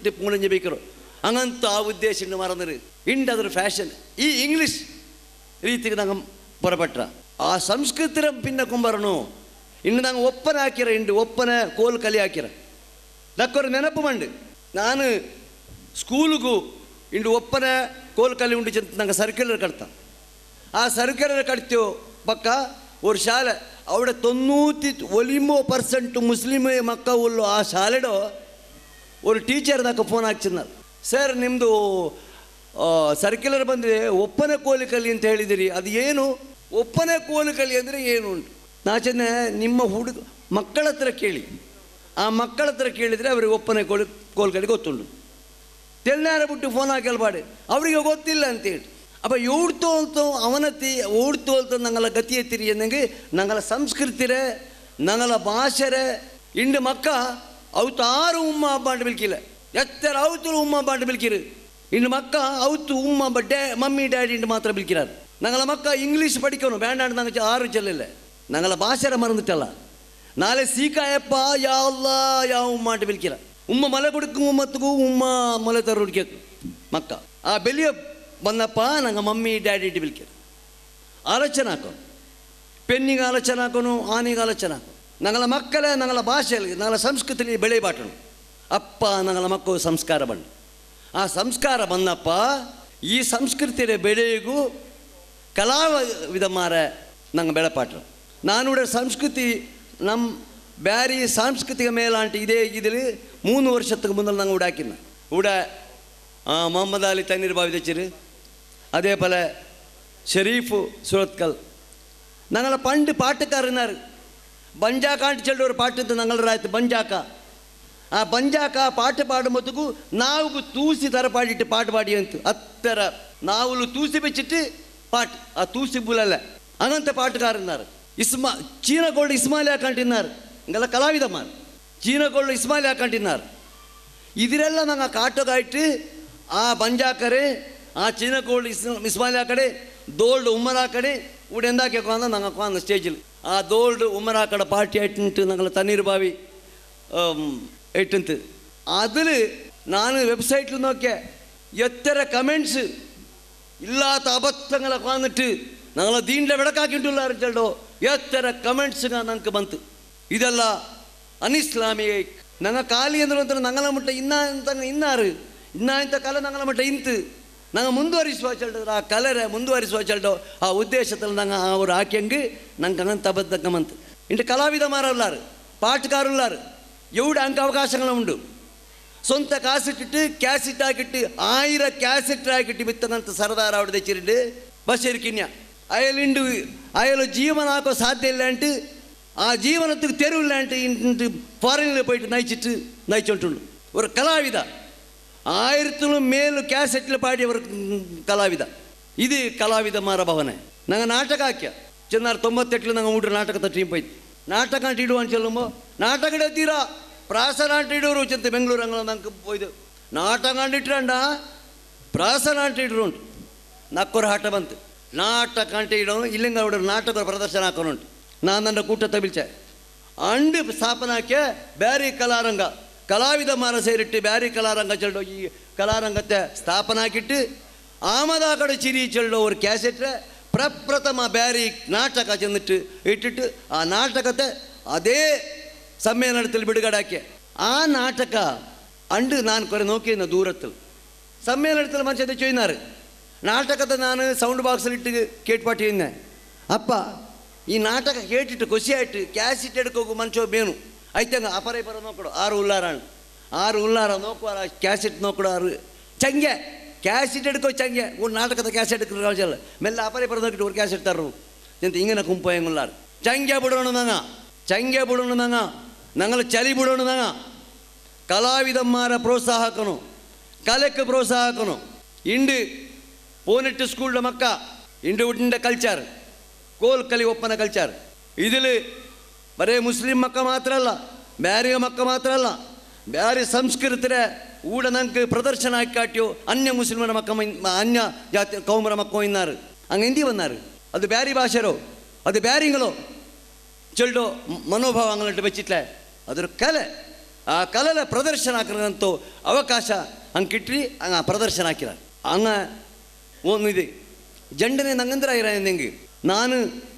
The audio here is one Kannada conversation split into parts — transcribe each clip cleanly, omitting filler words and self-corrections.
ಪುಣಂಜಿ ಬೇಕರು ಹಂಗಂತೂ ಆ ಉದ್ದೇಶ ಮರಂದ್ರೆ ಇಂಡದ್ರ ಫ್ಯಾಷನ್ ಈ ಇಂಗ್ಲೀಷ್ ರೀತಿಗೆ ನಂಗೆ ಹೊರಪಟ್ರ ಆ ಸಂಸ್ಕೃತಿರ ಪಿನ್ನ ಕುಂಬರನು ಇನ್ನು ನಂಗೆ ಒಪ್ಪನ ಹಾಕಿರ ಇಂಡು ಒಪ್ಪನ ಕೋಲು ಕಲಿ ಹಾಕಿರ ನಕ್ಕೊರು ನೆನಪು ಮಂಡು ನಾನು ಸ್ಕೂಲಿಗೂ ಇಂಡು ಒಪ್ಪನ ಕೋಲು ಕಲಿ ಉಂಡು ಚಂತ ನಂಗೆ ಸರ್ಕ್ಯುಲರ್ ಕಟ್ತ ಆ ಸರ್ಕ್ಯುಲರ್ ಕಟ್ತೇವೆ ಪಕ್ಕ ஒரு ಶಾಲೆ അവിടെ 99% ಮುಸ್ಲಿಮ್ ಮಕ್ಕ ಉಳ್ಳು ಆ ಶಾಲೆಡೋ ஒரு ಟೀಚರ್ ದಾಕ ಫೋನ್ ಹಾಕ್ಸಿದ್ನಲ್ಲ ಸರ್ ನಿಮ್ಮದು ಸರ್ಕ್ಯುಲರ್ ಬಂದಿದೆ ಒಪ್ಪನೆ ಕೋಲು ಕಲಿ ಅಂತ ಹೇಳಿದಿರಿ ಅದು ಏನು ಒಪ್ಪನೆ ಕೋಲು ಕಲಿ ಅಂದರೆ ಏನು ಉಂಟು ನಾಚನೆ ನಿಮ್ಮ ಮಕ್ಕಳ ಹತ್ರ ಕೇಳಿ ಆ ಮಕ್ಕಳ ಹತ್ರ ಕೇಳಿದರೆ ಅವರಿಗೆ ಒಪ್ಪನೆ ಕೋಲು ಕಲಿ ಗೊತ್ತುಂಟು ತೆಲ್ನಾರ ಬಿಟ್ಟು ಫೋನ್ ಹಾಕಲ್ಬಾಡಿ ಅವರಿಗೆ ಗೊತ್ತಿಲ್ಲ ಅಂತೇಳಿ ಅಪ್ಪ ಓಡ್ತೋಲ್ತು ಅವನತಿ ಓಡ್ತೋಲ್ತು ನಂಗಲ ಗತಿ ಎತ್ತಿರಿ ಅನ್ನಂಗೆ ನಂಗಲ ಸಂಸ್ಕೃತಿರೇ ನಂಗಲ ಭಾಷೆರೇ ಇಂಡು ಮಕ್ಕ ಅವತ್ತು ಆರು ಉಮ್ಮ ಬಾಂಡ್ ಬಿಲ್ಕಿಲ್ಲ ಎತ್ತರ ಅವತ್ತು ಉಮ್ಮ ಬಾಂಡ್ ಬಿಲ್ಕಿರು ಇನ್ನು ಮಕ್ಕ ಅವತ್ತು ಉಮ್ಮ ಮಮ್ಮಿ ಡ್ಯಾಡಿ ಇಂಡು ಮಾತ್ರ ಬಿಲ್ಕಿರಾರು ನಂಗಲ ಮಕ್ಕ ಇಂಗ್ಲೀಷ್ ಪಡಿಕೋನು ಬ್ಯಾಂಡ್ ನಂಗೆ ಆರು ಚೆಲ್ಲಿಲ್ಲ ನಂಗಲ ಭಾಷೆರ ಮರಂದಿಟ್ಟಲ್ಲ ನಾಳೆ ಸೀಕಾಯಪ್ಪ ಯಾವಲ್ಲ ಯಾವ ಉಮ್ಮ ಅಂತ ಬಿಲ್ಕಿರ ಉಮ್ಮ ಮಲೆ ಕೊಡುಕು ಮತ್ತಿಗೂ ಉಮ್ಮ ಮಲೆ ತರ ಹುಡುಕ್ಯಾಕು ಮಕ್ಕ ಆ ಬೆಲಿಯ ಬಂದಪ್ಪ ನಂಗೆ ಮಮ್ಮಿ ಡ್ಯಾಡಿ ಇಟ್ಟು ಬಿಲ್ಕಿರ ಆಲೋಚನೆ ಹಾಕೋ ಪೆನ್ನಿಗೆ ಆಲೋಚನೆ ಹಾಕೋನು ಆನೆಗೆ ಆಲೋಚನೆ ಹಾಕೋ ನಂಗಲ ಮಕ್ಕಳೇ ನಂಗಲ ಭಾಷೆಯಲ್ಲಿ ನಂಗಲ ಸಂಸ್ಕೃತಿಲಿ ಬೆಳೆ ಬಾಟನು ಅಪ್ಪ ನಂಗಲ ಮಕ್ಕಳು ಸಂಸ್ಕಾರ ಬಂದು ಆ ಸಂಸ್ಕಾರ ಬಂದಪ್ಪ ಈ ಸಂಸ್ಕೃತಿಯ ಬೆಳೆಗೂ ಕಲಾವಿದ ಮಾರ ನಂಗೆ ಬೆಳೆಪಾಟ್ರು ನಾನು ಸಂಸ್ಕೃತಿ ನಮ್ಮ ಬ್ಯಾರಿ ಸಾಂಸ್ಕೃತಿಕ ಮೇಲಾಂಟಿ ಇದೇ ಇದ್ರಲ್ಲಿ 3 ವರ್ಷಕ್ಕೆ ಮುಂದೆ ನಂಗೆ ಉಡಾಕಿನ ಮೊಹಮ್ಮದ್ ಅಲಿ ತಣ್ಣೀರು ಬಾವಿ ತೆಚ್ಚಿರು அதே போல் ஷெரீஃபு சுரத்கல் நாங்கள பண்டு பாட்டுக்காரனார் பஞ்சாக்கான்ட்டு சொல்லிட்டு ஒரு பாட்டு நாங்கள் ராய்த்து பஞ்சாக்கா ಆ ಬಂಜಾಕ ಪಾಠ ಪಾಡುಮತ್ತಿಗೂ ನಾವು ತೂಸಿ ಥರ ಪಾಡಿಟ್ಟು ಪಾಠ ಪಾಡಿ ಅಂತ ಹತ್ತರ ನಾವು ತೂಸಿ ಬೆಚ್ಚಿಟ್ಟು ಪಾಟ್ ಆ ತೂಸಿ ಬುಲಲ್ಲ ಹಂಗಂತ ಪಾಟುಗಾರన్నారు ಚೀನಗೋಲ್ಡ್ ಇಸ್ಮಾಯಿಲ್ ಹಾಕೊಂಡಿన్నారు ಹಿಂಗೆಲ್ಲ ಕಲಾವಿದ ಮಾರು ಚೀನಗೋಲ್ಡ್ ಇಸ್ಮಾಯಿಲ್ ಹಾಕೊಂಡಿన్నారు ಇದರೆಲ್ಲ ನಂಗೆ ಕಾಟೋಗಾಯ್ತು ಆ ಬಂಜಾಕರೇ ಆ ಚೀನಗೋಲ್ಡ್ ಇಸ್ಮಾಯಿಲ್ ಹಾಕಡೆ ದೋಲ್ಡ್ ಉಮ್ಮರ್ ಹಾಕಡೆ ಇವು ಎಂದಾಕೆ ಹಾಕೋಂದ ನಂಗೆ ಹಾಕೋಂದ ಸ್ಟೇಜಲ್ಲಿ ಆ ದೋಲ್ಡ್ ಉಮ್ಮರ್ ಹಾಕಡೆ ಪಾರ್ಟಿ ಆಯ್ತು ನಂಗೆ ತಣ್ಣೀರು ಬಾವಿ എട്ടുന്നത് അതിൽ ഞാൻ വെബ്സൈറ്റിൽ നോക്കിയ എത്ര കമൻസ് ഇല്ലാത്ത അബദ്ധങ്ങളൊക്കെ വന്നിട്ട് ഞങ്ങൾ ദീൻ്റെ വിടക്കാക്കിയിട്ടുള്ള അറിഞ്ഞോ എത്ര കമൻസ് ഞങ്ങൾക്ക് ಬಂತು ಇದೆಲ್ಲ ಅನಿಸ್ಲಾಮಿಕ ഞങ്ങൾ ಖಾಲಿ ಅಂದ್ರೆ ഞങ്ങളെ ಮುಟ್ಟ ಇನ್ನಾರು ಇಂಥ ಕಲೆ ഞങ്ങളെ ಮುಟ್ಟ ಇಂತು ഞങ്ങൾ ಮುಂದುವರಿಸುವ ಚಲ್ಟೋ ಆ ಕಲರೆ ಮುಂದುವರಿಸುವ ಚಲ್ಟೋ ಆ ಉದ್ದೇಶದಲ್ಲಿ ನಂಗೆ ಅವರು ಹಾಕ್ಯಂಗೆ ನಂಗೆ അങ്ങനത്തെ അബദ്ധം ಬಂತು ಇಂಟು ಕಲಾವಿದ ಮಾರಲ್ಲಾರು പാട്ടുകാരുള്ളാറ് എവിടെ അങ്ക് അവകാശങ്ങളുണ്ട് സ്വന്തം കാസറ്റിട്ട് ക്യാസറ്റ് ആക്കിയിട്ട് 1000 ക്യാസറ്റ് ആക്കിയിട്ട് വിത്തനಂತ സർദാർ അവിടെ വെച്ചിട്ടുണ്ട് ബഷീർക്കിന്യ അയാളുണ്ട് അയാൾ ജീവനാക്കോ സാധ്യമില്ല എന്നിട്ട് ആ ജീവനത്തിൽ തെരുവില്ല എന്നിട്ട് ഫോറിനിൽ പോയിട്ട് നയിച്ചിട്ടുണ്ട് ഒരു കലാവിത 1000 മേലും ക്യാസറ്റിൽ പാടിയവർ കലാവിത ഇത് കലാവിതമാರ ಭವನೆ ഞങ്ങൾ നാಟക ಹಾಕ್ಯ ചെന്നാൽ 98 ഞങ്ങൾ ഊട്ട് നാಟಕದ ಟೀಮ್ പോയി ನಾಟಕ ಇಡುವ ಅಂತ ಚೆಲ್ಲುമ്പോൾ ನಾಟಕ ಇಡತ್ತೀರಾ ಪ್ರಾಸನಾಟ ಇಡೋರು ಚಂತೆ ಬೆಂಗಳೂರು ಅಂಗಳ ನಂಗೆ ಹೋಯ್ದು ನಾಟಕ ಇಟ್ರಂಡ ಪ್ರಾಸನಾಟ ಇಡ್ರು ಉಂಟು ನಕ್ಕೊರ ಆಟ ಬಂತು ನಾಟಕ ಅಂಟೆ ಇಡೋನು ಇಲ್ಲಿಂಗ ಅವ್ರ ನಾಟಕ ಪ್ರದರ್ಶನ ಹಾಕೋನುಂಟು ನಾನು ನನ್ನ ಕೂಟ ತಬಿಲ್ಚೆ ಅಂಡು ಸ್ಥಾಪನೆ ಹಾಕಿ ಬ್ಯಾರಿ ಕಲಾರಂಗ ಕಲಾವಿದ ಮಾರ ಸೇರಿಟ್ಟು ಬ್ಯಾರಿ ಕಲಾರಂಗ ಚೆಲ್ಲೋ ಈ ಕಲಾರಂಗത്തെ ಸ್ಥಾಪನೆ ಹಾಕಿಟ್ಟು ಆಮದ ಆ ಕಡೆ ಚಿರಿ ಚೆಲ್ಲೋ ஒரு ಕ್ಯಾಸೆಟ್ರೆ ಪ್ರಪ್ರಥಮ ಬ್ಯಾರಿ ನಾಟಕ ಚೆಂದಿಟ್ಟು ಇಟ್ಟಿಟ್ಟು ಆ ನಾಟಕತೆ ಅದೇ ಸಮ್ಮೇಳನದಲ್ಲಿ ಬಿಡುಗಡೆ ಆ ನಾಟಕ ಅಂಡು ನಾನು ಕೊರೆ ನೋಕಿನ ದೂರത്തിൽ ಸಮ್ಮೇಳನത്തിൽ ಮನುಷ್ಯತೆ ಚೊಯ್ನಾರು ನಾಟಕದ ನಾನು ಸೌಂಡ್ ಬಾಕ್ಸಲ್ಲಿಟ್ಟು ಕೇಟ್ಪಾಟಿದ್ದೆ ಅಪ್ಪ ಈ ನಾಟಕ ಕೇಟಿಟ್ಟು ಖುಷಿಯಾಯಿಟ್ಟು ಕ್ಯಾಸೆಟ್ ಎಡ್ಕೋಗು ಮನುಷ್ಯ ಬೇನು ಐತಂಗ ಅಪರ ಇಪರ ನೋಕೊಡು 6 ಉಲ್ಲಾರ ನೋಕುವಾರ ಕ್ಯಾಸೆಟ್ ನೋಕೊಡು 6 ಚಂಗೆ ಕ್ಯಾಸೆಟ್ എടുക്കോ ചങ്ങ ഒരു നാടകത്തെ ക്യാസറ്റ് എടുക്കുന്ന ആവശ്യമല്ല മെല്ലെ അപ്പറെ പറഞ്ഞിട്ട് ഒരു ക്യാസറ്റ് തറു എന്നിട്ട് ഇങ്ങനെ കുമ്പയങ്ങളുള്ള ചങ്ക ಬಿಡೋಣ ഞങ്ങൾ ചളി ಬಿಡೋಣ കലാവിദന്മാരെ പ്രോത്സാഹിക്കണം കലയ്ക്ക് പ്രോത്സാഹിക്കണം ಇಂಡು പോന്നിട്ട് സ്കൂളിലെ മക്ക ಇಂಡು ಊಟಿನ ಕಲ್ಚರ್ ಕೋಲ್ ಕಲಿ ಒಪ್ಪನ ಕಲ್ಚರ್ ഇതിൽ ಬರೇ ಮುಸ್ಲಿಂ ಮಕ್ಕ ಮಾತ್ರ ಅಲ್ಲ ಬ್ಯಾರಿಯ ಮಕ್ಕ ಮಾತ್ರ ಅಲ್ಲ ಬ್ಯಾರಿ ಸಂಸ್ಕೃತಿರೆ ಊಡ ನಂಗೆ ಪ್ರದರ್ಶನ ಹಾಕಿ ಕಾಟ್ಯೋ ಅನ್ಯ ಮುಸ್ಲಿಮರ ಮಕ್ಕ ಅನ್ಯ ಜಾತಿ ಕೌಮರ ಮಕ್ಕ ಇನ್ನಾರು ಹಂಗೆ ಹಿಂದಿ ಬಂದಾರು ಅದು ಬ್ಯಾರಿ ಭಾಷೆರೋ ಅದು ಬ್ಯಾರಿಂಗಳೋ ಚೆಲ್ಡೋ ಮನೋಭಾವ ಅಂಗಲಿಟ್ಟು ಬೆಚ್ಚಿಟ್ಲೆ ಅದ್ರ ಕಲೆ ಆ ಕಲೆಲ ಪ್ರದರ್ಶನ ಹಾಕಿರಂತೂ ಅವಕಾಶ ಹಂಗೆ ಕಿಟ್ರಿ ಹಂಗೆ ಪ್ರದರ್ಶನ ಹಾಕಿರ ಹಂಗೆ ಒಂದು ಇದೆ ಜಂಡನೆ ನಂಗಂದ್ರೆ ಇರ ಹೆಂಗೆ ನಾನು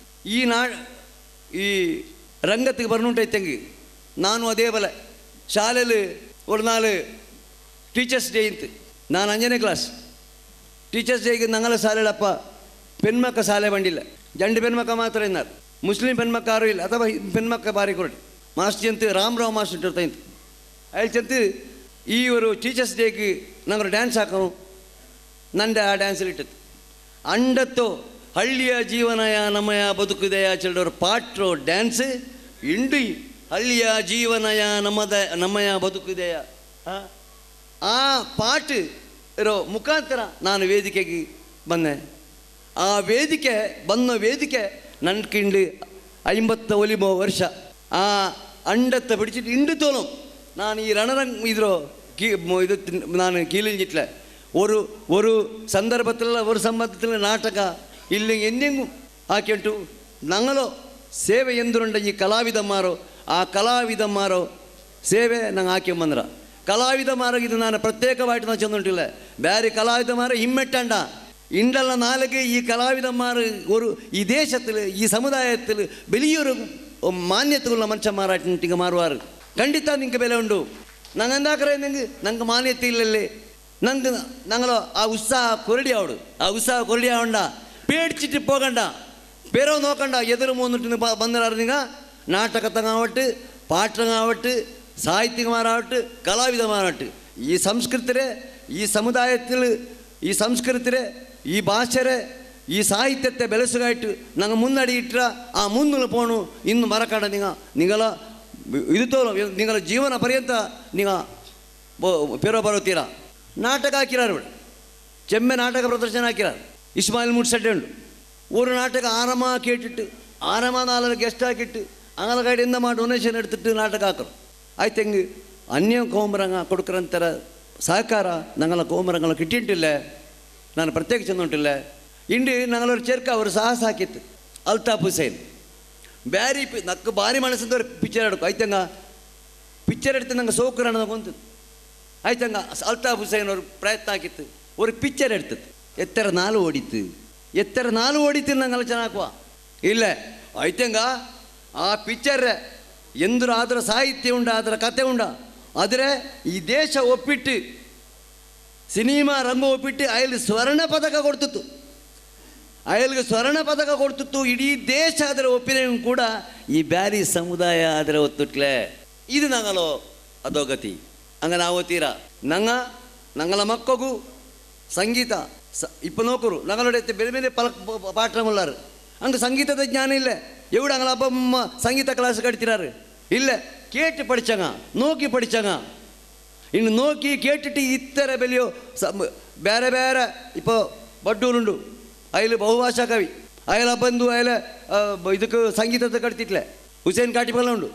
ಈ ರಂಗತ್ತಿಗೆ ಬರ್ನುಂಟೈತೆಂಗೆ ನಾನು ಅದೇ ಬಲ ಶಾಲೆಯಲ್ಲಿ ಒಂದು ನಾಳು ಟೀಚರ್ಸ್ ಡೇ ಇಂತು ನಾನು 5ನೇ ಕ್ಲಾಸ್ ಟೀಚರ್ಸ್ ಡೇಗೆ ನಂಗಲ ಶಾಲೆಯಲ್ಲಪ್ಪ ಪೆಣ್ಮಕ್ಕ ಶಾಲೆ ಬಂದಿಲ್ಲ ಜಂಡು ಪೆಣ್ಮಕ್ಕ ಮಾತ್ರ ಇన్నారు ಮುಸ್ಲಿಂ ಪೆಣ್ಮಕ್ಕ ಯಾರೂ ಇಲ್ಲ ಅಥವಾ ಪೆಣ್ಮಕ್ಕ ಬಾರಿ ಕೊರಡು ಮಾಸ್ಟರ್ ಅಂತ ರಾಮರಾವ್ ಮಾಸ್ಟರ್ ಇರ್ತಾಯಿತ್ತು ಅಯ್ಯಂತ ಈ ಒಂದು ಟೀಚರ್ಸ್ ಡೇಗೆ ನಂಗೆ ಡ್ಯಾನ್ಸ್ ಹಾಕೋನು ನಂಡೆ ಆ ಡ್ಯಾನ್ಸಲ್ಲಿ ಇಟ್ಟದ್ದು ಅಂಡತ್ತು ಹಳ್ಳಿಯ ಜೀವನಯ ನಮ್ಮಯ ಬದುಕುದೆಯ ಚೆಲ್ಲೋರು ಪಾಟ್ರು ಡ್ಯಾನ್ಸ್ ಇಂಡಿ ಹಳ್ಳಿಯ ಜೀವನಯ ನಮ್ಮಯ ಬದುಕುದೆಯ ಆ ಪಾಟ್ ಇರೋ ಮುಖಾಂತರ ನಾನು ವೇದಿಕೆಗೆ ಬಂದೆ ಆ ವೇದಿಕೆ ನನ್ನ ಕಿಂಡು 50 ಒಲಿಮೋ ವರ್ಷ ಆ ಅಂಡತ್ತ ಬಿಡಿಸಿಟ್ಟು ಇಂಡು ತೋಲು ನಾನು ಈ ರಣರಂಗ್ ಇದ್ರೋ ಇದು ನಾನು ಕೀಲಿಂಜಿಟ್ಲ ஒரு சந்தர்ப்பத்தில் ஒரு சம்பந்தத்தில் ನಾಟಕ ಇಲ್ಲಿ ಎಂದೆಂಗೂ ಹಾಕಿಂಟು ನಂಗಲೋ ಸೇವೆ ಎಂದುಂಡ ಈ ಕಲಾವಿದಮ್ಮಾರೋ ಆ ಕಲಾವಿದಮ್ಮಾರೋ ಸೇವೆ ನಂಗೆ ಹಾಕ್ಯಂಬಂದ್ರ ಕಲಾವಿದಮ್ಮಾರಿಗೆ ಇದು ನಾನು ಪ್ರತ್ಯೇಕವಾയിട്ട് ನಾನು ಚೆಂದುಂಟಿಲ್ಲ ಬೇರೆ ಕಲಾವಿದಮ್ಮಾರ ಹಿಮ್ಮೆಟ್ಟಂಡ ಇಂಡಲ್ಲ ನಾಳೆಗೆ ಈ ಕಲಾವಿದಮ್ಮಾರು ಈ ದೇಶത്തിൽ ಈ സമുദായത്തിൽ വലിയൊരു മാന്യതയുള്ള മനുഷ്യന്മാരായിട്ട് മാറുവാറ് ಖಂಡಿತ ನಿಂಗೆ ಬೆಲೆ ಉಂಡು ನಂಗೆ ಎಂದಾಕರೆ ನಂಗೆ ಮಾನ್ಯತೆ ಇಲ್ಲಲ್ಲೇ ഞങ്ങളോ ആ ഉത്സാഹ കൊരടിയാവണ്ട പേടിച്ചിട്ട് പോകണ്ട പേരോ നോക്കണ്ട എതിര് മൂന്നിട്ട് ಬಂದಿರಾರ್ದಿಂಗ ನಾಟಕತಂಗಾವಟ್ಟು ಪಾಠಂಗಾವಟ್ಟು ಸಾಹಿತ್ಯಮಾರಾವಟ್ಟು ಕಲಾವಿದಮಾರಾವಟ್ಟು ಈ ಸಂಸ್ಕೃತಿರೇ ಈ ಸಮುದಾಯത്തിൽ ಈ ಸಂಸ್ಕೃತಿರೇ ಈ ಭಾಷೆರೇ ಈ ಸಾಹಿತ್ಯത്തെ ಬೆಳೆಸುಗಾಯಿಟ್ಟು ನಂಗೆ ಮುನ್ನಡಿ ಇಟ್ರ ಆ ಮುಂದೆ ಪೋಣು ಇನ್ನು ಮರಕಾಡ ನಿಂಗಲ ಇದು ತೋಲು ನಿಂಗಲ ಜೀವನ ಪರ್ಯಂತ ನೀಗ ಪೇರೋ ಬರೋತೀರಾ ನಾಟಕ ಹಾಕಿರಾರು ಚೆಮ್ಮೆ ನಾಟಕ ಪ್ರದರ್ಶನ ಹಾಕಿರಾರು ಇಸ್ಮಾಯಿಲ್ ಮುಟ್ಸಡ್ಡೆ ಉಂಡು ஒரு ನಾಟಕ ಆರಾಮ ಕೇಟಿಟ್ಟು ಆರಾಮ 4 ಗೆಸ್ಟ್ ಹಾಕಿಟ್ಟು ಅಂಗಲ ಕಡೆಯಿಂದ ಮಾಡಿ ಡೊನೇಷನ್ ಎಡ್ತಿಟ್ಟು ನಾಟಕ ಹಾಕರು ಆಯ್ತು ಹೆಂಗೆ ಅನ್ಯ ಕೋಮರಂಗ ಕೊಡ್ಕರಂತರ ಸಹಕಾರ ನಂಗಲ ಕೋಮರಂಗಲ ಕಿಟ್ಟಿಂಟಿಲ್ಲ ನಾನು ಪ್ರತ್ಯೇಕ ಚೆಂದುಂಟಿಲ್ಲ ಇಂಡಿ ನಂಗಲವ್ರು ಚೇರ್ಕ ಅವರು ಸಾಹಸ ಹಾಕಿತ್ತು ಅಲ್ತಾಫ್ ಹುಸೇನ್ ಬ್ಯಾರಿ ನಕ್ಕ ಭಾರಿ ಮನಸ್ಸಿಂದವ್ರು ಪಿಕ್ಚರ್ ಆಡೋಕು ಆಯ್ತಂಗ ಪಿಕ್ಚರ್ ಎಡ್ತು ನಂಗೆ ಸೌಕರ್ಯ ಅನ್ನೋದು ಆಯ್ತಂಗ ಅಲ್ತಾಫ್ ಹುಸೇನ್ ಅವ್ರ ಪ್ರಯತ್ನ ಹಾಕಿತ್ತು ஒரு ಪಿಕ್ಚರ್ ಎಡ್ತದ್ದು ಎತ್ತರ 4 ಓಡಿತ್ತು ನಂಗೆಲ್ಲ ಚೆನ್ನಾಗುವ ಇಲ್ಲ ಆಯ್ತಂಗ ಆ ಪಿಕ್ಚರ್ ಎಂದ್ರು ಅದರ ಸಾಹಿತ್ಯ ಉಂಡ ಅದರ ಕತೆ ಉಂಡ ಆದರೆ ಈ ದೇಶ ಒಪ್ಪಿಟ್ಟು ಸಿನಿಮಾ ರಂಗ ಒಪ್ಪಿಟ್ಟು ಅಯ್ಯಲ್ಲಿ ಸ್ವರ್ಣ ಪದಕ ಕೊಡ್ತಿತ್ತು ಇಡೀ ದೇಶ ಅದರ ಒಪ್ಪಿನ ಕೂಡ ಈ ಬ್ಯಾರಿ ಸಮುದಾಯ ಅದರ ಒತ್ತುಟ್ಲೆ ಇದು ನಂಗಲೋ ಅಧೋಗತಿ ಹಂಗ ನಾವು ತೀರ ನಂಗಲ ಮಕ್ಕಗೂ ಸಂಗೀತ ನೋಕರು ನಂಗಲೊಡೆ ಬೇರೆ ಬೇರೆ ಪಾಠ ಮುಲ್ಲಾರು ಹಂಗೆ ಸಂಗೀತದ ಜ್ಞಾನ ಇಲ್ಲ ಎವಡ ಅಂಗಲ ಅಪ್ಪ ಸಂಗೀತ ಕ್ಲಾಸ್ ಕಟ್ತಿರಾರು ಇಲ್ಲ ಕೇಟು ಪಡಿಚಂಗ ನೋಕಿ ಪಡಿಚಂಗ ಇನ್ನು ನೋಕಿ ಕೇಟಿಟ್ಟು ಇತ್ತರ ಬೆಲೆಯೋ ಬೇರೆ ಬೇರೆ ಇಪ್ಪ ಬಡ್ಡೂರುಂಡು ಅಯ್ಯಲ್ಲಿ ಬಹುಭಾಷಾ ಕವಿ ಅಯ್ಯಲ ಬಂದು ಅಯ್ಯಲ ಇದಕ್ಕೆ ಸಂಗೀತದ ಕಟ್ತಿಟ್ಲೆ ಹುಸೇನ್ ಕಾಟಿಪಲ್ಲ ಉಂಡು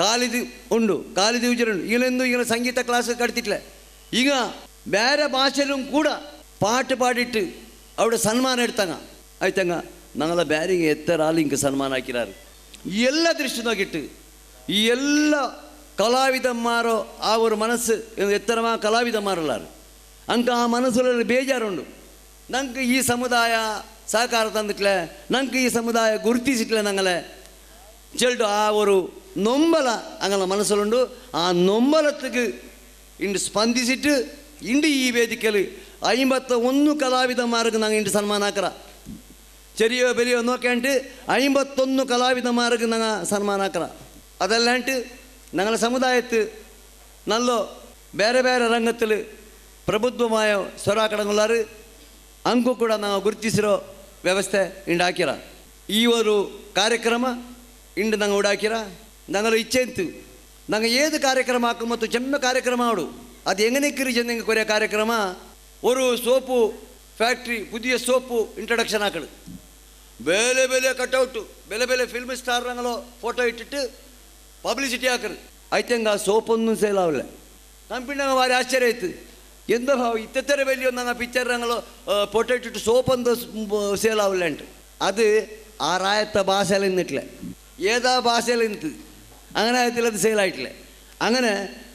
ಕಾಲಿದಿ ಉಜರುಂಡು ಈಗಲೆಂದು ಸಂಗೀತ ಕ್ಲಾಸ್ ಕಟ್ತಿಟ್ಲೆ ಈಗ ಬೇರೆ ಭಾಷೆಯಲ್ಲೂ ಕೂಡ ಪಾಠ ಪಾಡಿಟ್ಟು ಅವಡ ಸನ್ಮಾನ ಇಡ್ತಂಗ ಆಯ್ತಂಗ ನಂಗಲ ಬ್ಯಾರಿಗೆ ಎತ್ತರ ಆಲಿಂಕ ಸನ್ಮಾನ ಹಾಕಿರಾರು ಈ ಎಲ್ಲ ದೃಷ್ಟಿದಾಗಿಟ್ಟು ಈ ಎಲ್ಲ ಕಲಾವಿದಮ್ಮಾರೋ ಆ ಒಂದು ಮನಸ್ಸು ಎತ್ತರಮ ಕಲಾವಿದಮ್ಮಾರಲ್ಲಾರು ಅಂಕ ಆ ಮನಸ್ಸಲ್ಲಿ ಬೇಜಾರುಂಡು ನಂಗೆ ಈ ಸಮುದಾಯ ಸಹಕಾರ ತಂದಿಟ್ಲೆ ನಂಗೆ ಈ ಸಮುದಾಯ ಗುರುತಿಸಿಟ್ಲೆ ನಂಗಲೆ ಚೆಲ್ಡು ಆ ಒಂದು ನೊಂಬಲ ಅಂಗಲ ಮನಸ್ಸಲ್ಲುಂಡು ಆ ನೊಂಬಲತ್ತಿಗೆ ಇಂಡು ಸ್ಪಂದಿಸಿಟ್ಟು ಇಂಡು ಈ ವೇದಿಕೆಯಲ್ಲಿ 51 ಕಲಾವಿದಮ್ಮಾರಿಗೆ ನಂಗೆ ಇಂಡು ಸನ್ಮಾನ ಹಾಕರ ചെറിയോ വലിയോ നോക്കേണ്ട 51 കലാവിദന്മാർക്ക് ഞങ്ങൾ സന്മാനാക്കറ അതല്ലാണ്ട് ഞങ്ങളുടെ സമുദായത്തിൽ നല്ല ಬೇರೆ ಬೇರೆ ರಂಗത്തിൽ ಪ್ರಬುದ್ಧമായ ಸ್ವರಾಕಡಂಗುಲಾರು ಅಂಕು ಕೂಡ ನಾವು ಗುರುತಿಸಿರೋ ವ್ಯವಸ್ಥೆ ಇಂಡು ಹಾಕಿರ ಈ ಒಂದು ಕಾರ್ಯಕ್ರಮ ಇಂಡು ನಂಗೆ ಉಡಾಕಿರ ನಂಗಲು ಇಚ್ಛೆ ಇತ್ತು ನಂಗೆ ಏದು ಕಾರ್ಯಕ್ರಮ ಹಾಕು ಮತ್ತು ಚೆಮ್ಮೆ ಕಾರ್ಯಕ್ರಮ ಆಡು ಅದು ಎಂಗನೆಕ್ಕಿರಿ ಚೆಂದಂಗೆ ಕೊರೆಯೋ ಕಾರ್ಯಕ್ರಮ ஒரு ಸೋಪು ಫ್ಯಾಕ್ಟ್ರಿ ಪುದಿಯ ಸೋಪು ಇಂಟ್ರಡಕ್ಷನ್ ಹಾಕಡು ಬೇಲೆ ಬೇಲೆ ಕಟ್ಔಟು ಬೇಲೆ ಬೇಲೆ ಫಿಲ್ಮ್ ಸ್ಟಾರ್ ರಂಗಲೋ ಫೋಟೋ ಇಟ್ಟಿಟ್ಟು ಪಬ್ಲಿಸಿಟಿ ಹಾಕರು ಆಯ್ತಂಗ ಆ ಸೋಪೊಂದು ಸೇಲ್ ಆಗಲ್ಲ ಕಂಪಿನಾಗ ಭಾರಿ ಆಶ್ಚರ್ಯ ಆಯ್ತು ಎಂದ ಇತ್ತರ ಬೆಲೆಯೋ ನಂಗೆ ಪಿಕ್ಚರ್ ರಂಗಲೋ ಫೋಟೋ ಇಟ್ಟಿಟ್ಟು ಸೋಪೊಂದು ಸೇಲ್ ಆಗಲ್ಲ ಅಂಟು ಅದು ಆ ರಾಯತ್ತ ಭಾಷೆಯಲ್ಲಿ ನಿಟ್ಲೆ ഏതാ ഭാഷയിൽ നിന്നിട്ട് അങ്ങനെ ആയത്തിൽ അത് സെയിലായിട്ടില്ല അങ്ങനെ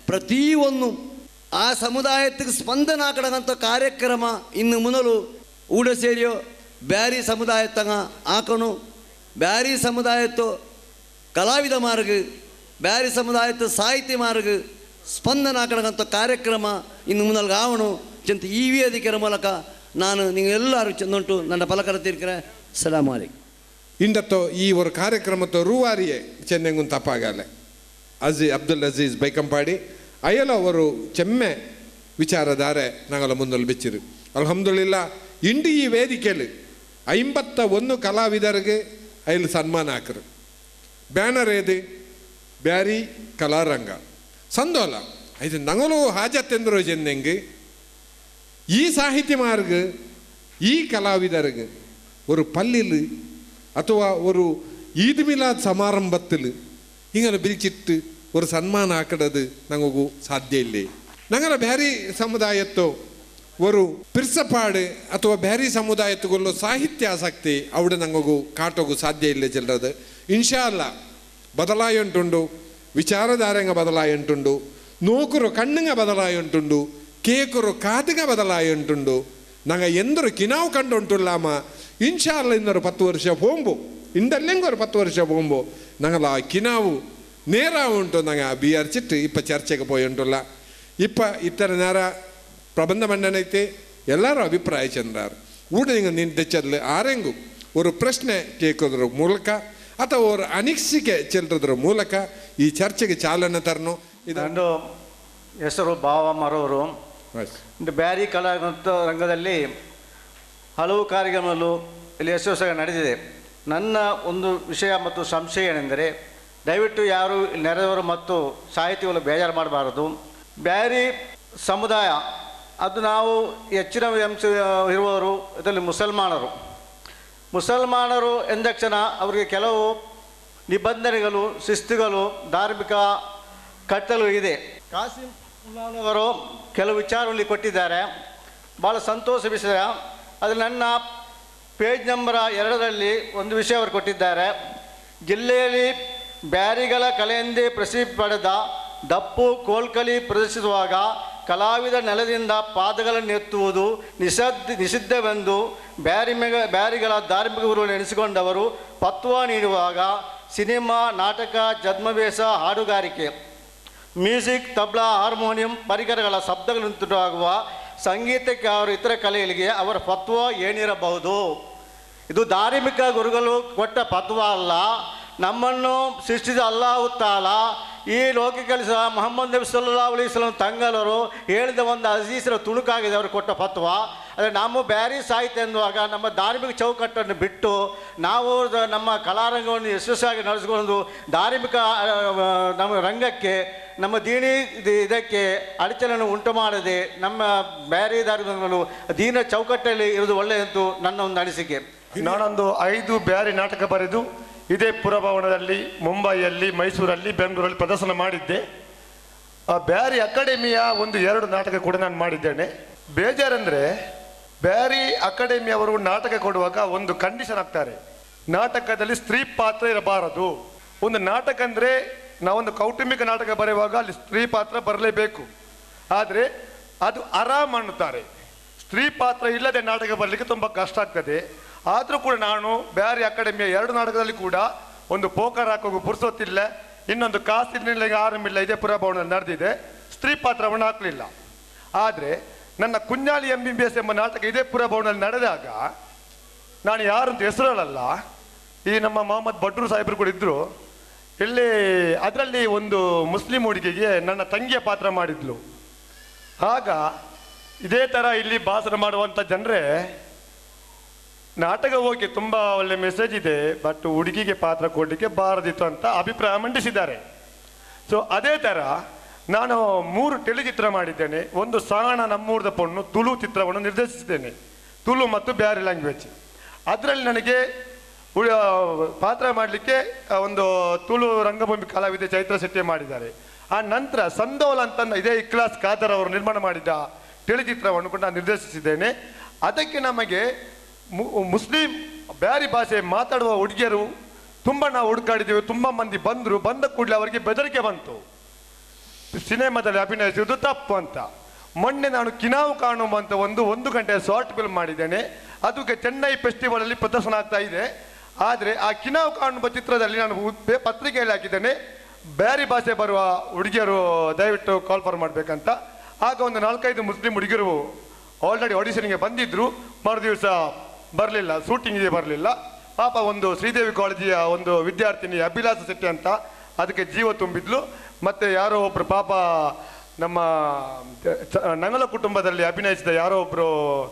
ಪ್ರತಿಯೊಂದು ಆ ಸಮುದಾಯಕ್ಕೆ ಸ್ಪಂದನ ಆಕಡಂಥ ಕಾರ್ಯಕ್ರಮ ಇನ್ನು ಮುನಲು ಊಡ ಸೇರಿಯೋ ಬ್ಯಾರಿ ಸಮುದಾಯತ್ತಂಗ ಆಕಣು ಬ್ಯಾರಿ ಸಮುದಾಯತ್ತು ಕಲಾವಿದ ಮಾರ್ಗ ಬ್ಯಾರಿ ಸಮುದಾಯತ್ತು ಸಾಹಿತ್ಯ ಮಾರ್ಗ ಸ್ಪಂದನ ಆಕಡಂಥ ಕಾರ್ಯಕ್ರಮ ಇನ್ನು ಮುನಲ್ಗೆ ಆವಣು ಚಂತ ಈ ವೇದಿಕೆಯ ಮೂಲಕ ನಾನು ನೀವೆಲ್ಲರೂ ಚೆಂದುಂಟು ನನ್ನ ಪಲಕರ ತೀರ್ಕರೆ ಸಲಾಮ್ ಅಲೈಕುಂ. ಇಂಡತ್ತೋ ಈ ಒಂದು ಕಾರ್ಯಕ್ರಮದ ರೂವಾರಿಯೇ ಚೆನ್ನಂಗುನ್ ತಪ್ಪಾಗಲ್ಲ ಅಬ್ದುಲ್ ಅಜೀಜ್ ಬೈಕಂಪಾಡಿ ಅಯ್ಯಲ ಅವರು ಚೆಮ್ಮೆ ವಿಚಾರಧಾರೆ ನಾಗಲ ಮುಂದಲು ಬೆಚ್ಚಿರು. ಅಲ್ಹಮ್ದುಲಿಲ್ಲಾ ಇಂಡಿ ಈ ವೇದಿಕೆಯಲ್ಲಿ 51 ಕಲಾವಿದರಿಗೆ ಅಯ್ಯಲ್ಲಿ ಸನ್ಮಾನ ಹಾಕರು. ಬ್ಯಾನರ್ ಏದು ಬ್ಯಾರಿ ಕಲಾರಂಗ ಸಂದೋಲ ಇದು ನಂಗಲು ಹಾಜತ್ತೆಂದ್ರು ಚೆನ್ನಂಗೆ ಈ ಸಾಹಿತ್ಯ ಮಾರ್ಗ ಈ ಕಲಾವಿದರಿಗೆ ஒரு பள்ளியில் ಅಥವಾ ஒரு ಈದ್ ಮಿಲಾದ್ ಸಮಾರಂಭത്തിൽ ಹಿಂಗೆ ಬಿರಿಚಿಟ್ಟು ஒரு ಸನ್ಮಾನ ಹಾಕಡದು ನಂಗೂ ಸಾಧ್ಯ ಇಲ್ಲ. ನಂಗಲ ಬ್ಯಾರಿ ಸಮುದಾಯತ್ತು ஒரு ಪಿರ್ಸಪಾಡು ಅಥವಾ ಬ್ಯಾರಿ ಸಮುದಾಯತ್ತುಗೊಳ್ಳು ಸಾಹಿತ್ಯ ಆಸಕ್ತಿ ಅವಡು ನಂಗೂ ಕಾಟೋಗು ಸಾಧ್ಯ ಇಲ್ಲ ಚೆಲ್ಲದು. ಇನ್ಶಾ ಅಲ್ಲ ಬದಲಾಯಿ ಉಂಟುಂಡು, ವಿಚಾರಧಾರೆಂಗ ಬದಲಾಯಿ ಉಂಟುಂಡು, ನೋಕರು ಕಣ್ಣಂಗ ಬದಲಾಯಿ ಉಂಟುಂಡು, ಕೇಕರು ಕಾದಿಗ ಬದಲಾಯಿ ಉಂಟುಂಡು. ನಂಗೆ ಎಂದರು ಕಿನಾವು ಕಂಡು ಉಂಟುಲ್ಲಾಮ ಇನ್ಶಾ ಅಲ್ಲ ಇನ್ನೊರು 10 ವರ್ಷ ಹೋಂಬು ಇಂಡಲ್ಲೆಂಗೆ ஒரு 10 ವರ್ಷ ಹೋಂಬು ನಂಗಲ ಕಿನಾವು ನೇರ ಉಂಟು. ನಂಗೆ ಬಿಯರ್ಚಿಟ್ಟು ಇಪ್ಪ ಚರ್ಚೆಗೆ ಪೋಯಿ ಉಂಟುಲ್ಲ ಇಪ್ಪ ಇತ್ತರ ನೇರ ಪ್ರಬಂಧ ಮಂಡನೆ ಐತೆ ಎಲ್ಲರೂ ಅಭಿಪ್ರಾಯ ಚಂದ್ರಾರು ಊಟ ನಿಂಗೆ ನಿನ್ನ ತೆಚ್ಚಲ್ಲಿ ಆರೆಂಗು ஒரு ಪ್ರಶ್ನೆ ಕೇಳೋದ್ರ ಮೂಲಕ ಅಥವಾ ஒரு ಅನಿಸಿಕೆ ಚೆಲ್ಲೋದ್ರ ಮೂಲಕ ಈ ಚರ್ಚೆಗೆ ಚಾಲನೆ ತರನು. ಇದು ಹೆಸರು ಭಾವ ಮರೋರು. ಬ್ಯಾರಿ ಕಲಾ ರಂಗದಲ್ಲಿ ಹಲವು ಕಾರ್ಯಕ್ರಮಗಳು ಇಲ್ಲಿ ಯಶಸ್ವಿಯಾಗಿ ನಡೆದಿದೆ. ನನ್ನ ಒಂದು ವಿಷಯ ಮತ್ತು ಸಂಶಯ ಏನೆಂದರೆ ದಯವಿಟ್ಟು ಯಾರು ನೆರೆದವರು ಮತ್ತು ಸಾಹಿತಿಗಳು ಬೇಜಾರು ಮಾಡಬಾರದು. ಬ್ಯಾರಿ ಸಮುದಾಯ ಅದು ನಾವು ಹೆಚ್ಚಿನ ಅಂಶ ಇರುವವರು ಇದರಲ್ಲಿ ಮುಸಲ್ಮಾನರು ಎಂದಕ್ಷಣ ಅವರಿಗೆ ಕೆಲವು ನಿಬಂಧನೆಗಳು ಶಿಸ್ತುಗಳು ಧಾರ್ಮಿಕ ಕಟ್ಟಲು ಇದೆ. ಕಾಸಿಂ ಅವರು ಕೆಲವು ವಿಚಾರಗಳಲ್ಲಿ ಕೊಟ್ಟಿದ್ದಾರೆ, ಭಾಳ ಸಂತೋಷ ವಿಷಯ. ಅದು ನನ್ನ ಪೇಜ್ ನಂಬರ್ 2ರಲ್ಲಿ ಒಂದು ವಿಷಯ ಅವರು ಕೊಟ್ಟಿದ್ದಾರೆ. ಜಿಲ್ಲೆಯಲ್ಲಿ ಬ್ಯಾರಿಗಳ ಕಲೆಯೆಂದೇ ಪ್ರಸಿದ್ಧಿ ಪಡೆದ ದಪ್ಪು ಕೋಲ್ಕಲಿ ಪ್ರದರ್ಶಿಸುವಾಗ ಕಲಾವಿದ ನೆಲದಿಂದ ಪಾದಗಳನ್ನು ಎತ್ತುವುದು ನಿಷಿದ್ಧವೆಂದು ಬ್ಯಾರಿಗಳ ಧಾರ್ಮಿಕ ಗುರುಗಳು ಎನಿಸಿಕೊಂಡವರು ಪತ್ವ ನೀಡುವಾಗ ಸಿನಿಮಾ, ನಾಟಕ, ಛದ್ಮವೇಷ, ಹಾಡುಗಾರಿಕೆ, ಮ್ಯೂಸಿಕ್, ತಬ್ಲಾ, ಹಾರ್ಮೋನಿಯಂ ಪರಿಕರಗಳ ಶಬ್ದಗಳುಂಟಾಗುವ ಸಂಗೀತಕ್ಕೆ ಅವರು ಇತರ ಕಲೆಗಳಿಗೆ ಅವರ ಫತ್ವ ಏನಿರಬಹುದು? ಇದು ಧಾರ್ಮಿಕ ಗುರುಗಳು ಕೊಟ್ಟ ಫತ್ವ ಅಲ್ಲ. ನಮ್ಮನ್ನು ಸೃಷ್ಟಿಸಿದ ಅಲ್ಲಾಹು ತಾಲಾ ಈ ಲೋಕಕ್ಕೆ ಸಹ ಮೊಹಮ್ಮದ್ ನಬಿ ಸಲ್ಲಲ್ಲಾಹು ಅಲೈಹಿ ವಸಲ್ಲಂ ತಂಗಲರು ಹೇಳಿದ ಒಂದು ಹದೀಸರ ತುಣುಕಾಗಿದೆ ಅವರು ಕೊಟ್ಟ ಫತ್ವ. ಆದರೆ ನಾವು ಬ್ಯಾರಿ ಸಾಹಿತ್ಯ ಎನ್ನುವಾಗ ನಮ್ಮ ಧಾರ್ಮಿಕ ಚೌಕಟ್ಟನ್ನು ಬಿಟ್ಟು ನಾವು ನಮ್ಮ ಕಲಾರಂಗವನ್ನು ಯಶಸ್ವಿಯಾಗಿ ನಡೆಸಿಕೊಂಡು ಧಾರ್ಮಿಕ ನಮ್ಮ ರಂಗಕ್ಕೆ ನಮ್ಮ ದೀನಿ ಇದಕ್ಕೆ ಅಡಚಣೆಯನ್ನು ಉಂಟು ಮಾಡದೆ ನಮ್ಮ ಬ್ಯಾರಿ ಧಾರ್ಮಿಕಗಳು ದೀನ ಚೌಕಟ್ಟಲ್ಲಿ ಇರೋದು ಒಳ್ಳೆಯದು ನನ್ನ ಒಂದು ಅನಿಸಿಕೆ. ನಾನೊಂದು 5 ಬ್ಯಾರಿ ನಾಟಕ ಬರೆದು ಇದೇ ಪುರಭವನದಲ್ಲಿ, ಮುಂಬೈಯಲ್ಲಿ, ಮೈಸೂರಲ್ಲಿ, ಬೆಂಗಳೂರಲ್ಲಿ ಪ್ರದರ್ಶನ ಮಾಡಿದ್ದೆ. ಆ ಬ್ಯಾರಿ ಅಕಾಡೆಮಿಯ 1-2 ನಾಟಕ ಕೂಡ ನಾನು ಮಾಡಿದ್ದೇನೆ. ಬೇಜಾರಂದರೆ ಬ್ಯಾರಿ ಅಕಾಡೆಮಿಯವರು ನಾಟಕ ಕೊಡುವಾಗ ಒಂದು ಕಂಡೀಷನ್ ಹಾಕ್ತಾರೆ, ನಾಟಕದಲ್ಲಿ ಸ್ತ್ರೀ ಪಾತ್ರ ಇರಬಾರದು. ಒಂದು ನಾಟಕ ಅಂದರೆ ನಾವೊಂದು ಕೌಟುಂಬಿಕ ನಾಟಕ ಬರೆಯುವಾಗ ಅಲ್ಲಿ ಸ್ತ್ರೀ ಪಾತ್ರ ಬರಲೇಬೇಕು. ಆದರೆ ಅದು ಆರಾಮ್ ಅನ್ನುತ್ತಾರೆ. ಸ್ತ್ರೀ ಪಾತ್ರ ಇಲ್ಲದೆ ನಾಟಕ ಬರಲಿಕ್ಕೆ ತುಂಬ ಕಷ್ಟ ಆಗ್ತದೆ. ಆದರೂ ಕೂಡ ನಾನು ಬ್ಯಾರಿ ಅಕಾಡೆಮಿಯ 2 ನಾಟಕದಲ್ಲಿ ಕೂಡ ಒಂದು ಪೋಕರ್ ಹಾಕೋದು ಪುರ್ಸೊತ್ತಿಲ್ಲ, ಇನ್ನೊಂದು ಕಾಸಿನಿಲ್ಲ, ಆರಂಭಿಲ್ಲ, ಇದೇ ಪುರಭವನದಲ್ಲಿ ನಡೆದಿದೆ. ಸ್ತ್ರೀ ಪಾತ್ರವನ್ನು ಹಾಕಲಿಲ್ಲ. ಆದರೆ ನನ್ನ ಕುഞ്ഞാಲಿ MBBS ಎಂಬ ನಾಟಕ ಇದೇ ಪುರಭವನದಲ್ಲಿ ನಡೆದಾಗ ನಾನು ಯಾರಂತ ಹೆಸರಲ್ಲ, ಈ ನಮ್ಮ ಮೊಹಮ್ಮದ್ ಬಡ್ರು ಸಾಹೇಬರು ಕೂಡ ಇದ್ದರು. ಇಲ್ಲಿ ಅದರಲ್ಲಿ ಒಂದು ಮುಸ್ಲಿಂ ಹುಡುಗಿಗೆ ನನ್ನ ತಂಗಿಯ ಪಾತ್ರ ಮಾಡಿದ್ಲು. ಆಗ ಇದೇ ಥರ ಇಲ್ಲಿ ಭಾಷಣ ಮಾಡುವಂಥ ಜನರೇ ನಾಟಕ ಹೋಗಿ ತುಂಬ ಒಳ್ಳೆ ಮೆಸೇಜ್ ಇದೆ, ಬಟ್ ಹುಡುಗಿಗೆ ಪಾತ್ರ ಕೊಡಲಿಕ್ಕೆ ಬಾರದಿತ್ತು ಅಂತ ಅಭಿಪ್ರಾಯ ಮಂಡಿಸಿದ್ದಾರೆ. ಸೊ ಅದೇ ಥರ ನಾನು 3 ಟೆಲಿಚಿತ್ರ ಮಾಡಿದ್ದೇನೆ. ಒಂದು ಸಾಣ ನಮ್ಮೂರದ ಪೊಣ್ಣು ತುಳು ಚಿತ್ರವನ್ನು ನಿರ್ದೇಶಿಸಿದ್ದೇನೆ, ತುಳು ಮತ್ತು ಬ್ಯಾರಿ ಲ್ಯಾಂಗ್ವೇಜ್. ಅದರಲ್ಲಿ ನನಗೆ ಪಾತ್ರ ಮಾಡಲಿಕ್ಕೆ ಒಂದು ತುಳು ರಂಗಭೂಮಿ ಕಲಾವಿದೆ ಚೈತ್ರ ಶೆಟ್ಟಿ ಮಾಡಿದ್ದಾರೆ. ಆ ನಂತರ ಸಂದೋಲ ಅಂತ ಇದೇ ಇಕ್ಲಾಸ್ ಖಾದರ್ ಅವರು ನಿರ್ಮಾಣ ಮಾಡಿದ ಟೆಲಿಚಿತ್ರವನ್ನು ಕೂಡ ನಾನು ನಿರ್ದೇಶಿಸಿದ್ದೇನೆ. ಅದಕ್ಕೆ ನಮಗೆ ಮುಸ್ಲಿಂ ಬ್ಯಾರಿ ಭಾಷೆ ಮಾತಾಡುವ ಹುಡುಗಿಯರು ತುಂಬ ನಾವು ಹುಡುಕಾಡಿದ್ದೇವೆ. ತುಂಬ ಮಂದಿ ಬಂದರು. ಬಂದ ಕೂಡಲೇ ಅವರಿಗೆ ಬೆದರಿಕೆ ಬಂತು. ಸಿನಿಮಾದಲ್ಲಿ ಅಭಿನಯಿಸುವುದು ತಪ್ಪು ಅಂತ. ಮೊನ್ನೆ ನಾನು ಕಿನಾವು ಕಾಣುವ ಅಂತ ಒಂದು ಗಂಟೆಯ ಶಾರ್ಟ್ ಫಿಲ್ಮ್ ಮಾಡಿದ್ದೇನೆ. ಅದಕ್ಕೆ ಚೆನ್ನೈ ಫೆಸ್ಟಿವಲಲ್ಲಿ ಪ್ರದರ್ಶನ ಆಗ್ತಾ ಇದೆ. ಆದರೆ ಆ ಕಿನಾವು ಕಾಣುವ ಚಿತ್ರದಲ್ಲಿ ನಾನು ಪತ್ರಿಕೆಯಲ್ಲಿ ಹಾಕಿದ್ದೇನೆ, ಬೇರೆ ಭಾಷೆ ಬರುವ ಹುಡುಗಿಯರು ದಯವಿಟ್ಟು ಕಾಲ್ ಫಾರ್ ಮಾಡಬೇಕಂತ. ಆಗ ಒಂದು 4-5 ಮುಸ್ಲಿಂ ಹುಡುಗಿಯರು ಆಲ್ರೆಡಿ ಆಡಿಷನ್ಗೆ ಬಂದಿದ್ದರು. ಮರುದಿವಸ ಬರಲಿಲ್ಲ, ಶೂಟಿಂಗಿಗೆ ಬರಲಿಲ್ಲ. ಪಾಪ ಒಂದು ಶ್ರೀದೇವಿ ಕಾಲೇಜಿಯ ಒಂದು ವಿದ್ಯಾರ್ಥಿನಿ ಅಭಿಲಾಷ ಶೆಟ್ಟಿ ಅಂತ ಅದಕ್ಕೆ ಜೀವ ತುಂಬಿದ್ಲು. ಮತ್ತು ಯಾರೋ ಒಬ್ಬರು ಪಾಪ ನಮ್ಮ ನಂಗಲ ಕುಟುಂಬದಲ್ಲಿ ಅಭಿನಯಿಸಿದ ಯಾರೋ ಒಬ್ಬರು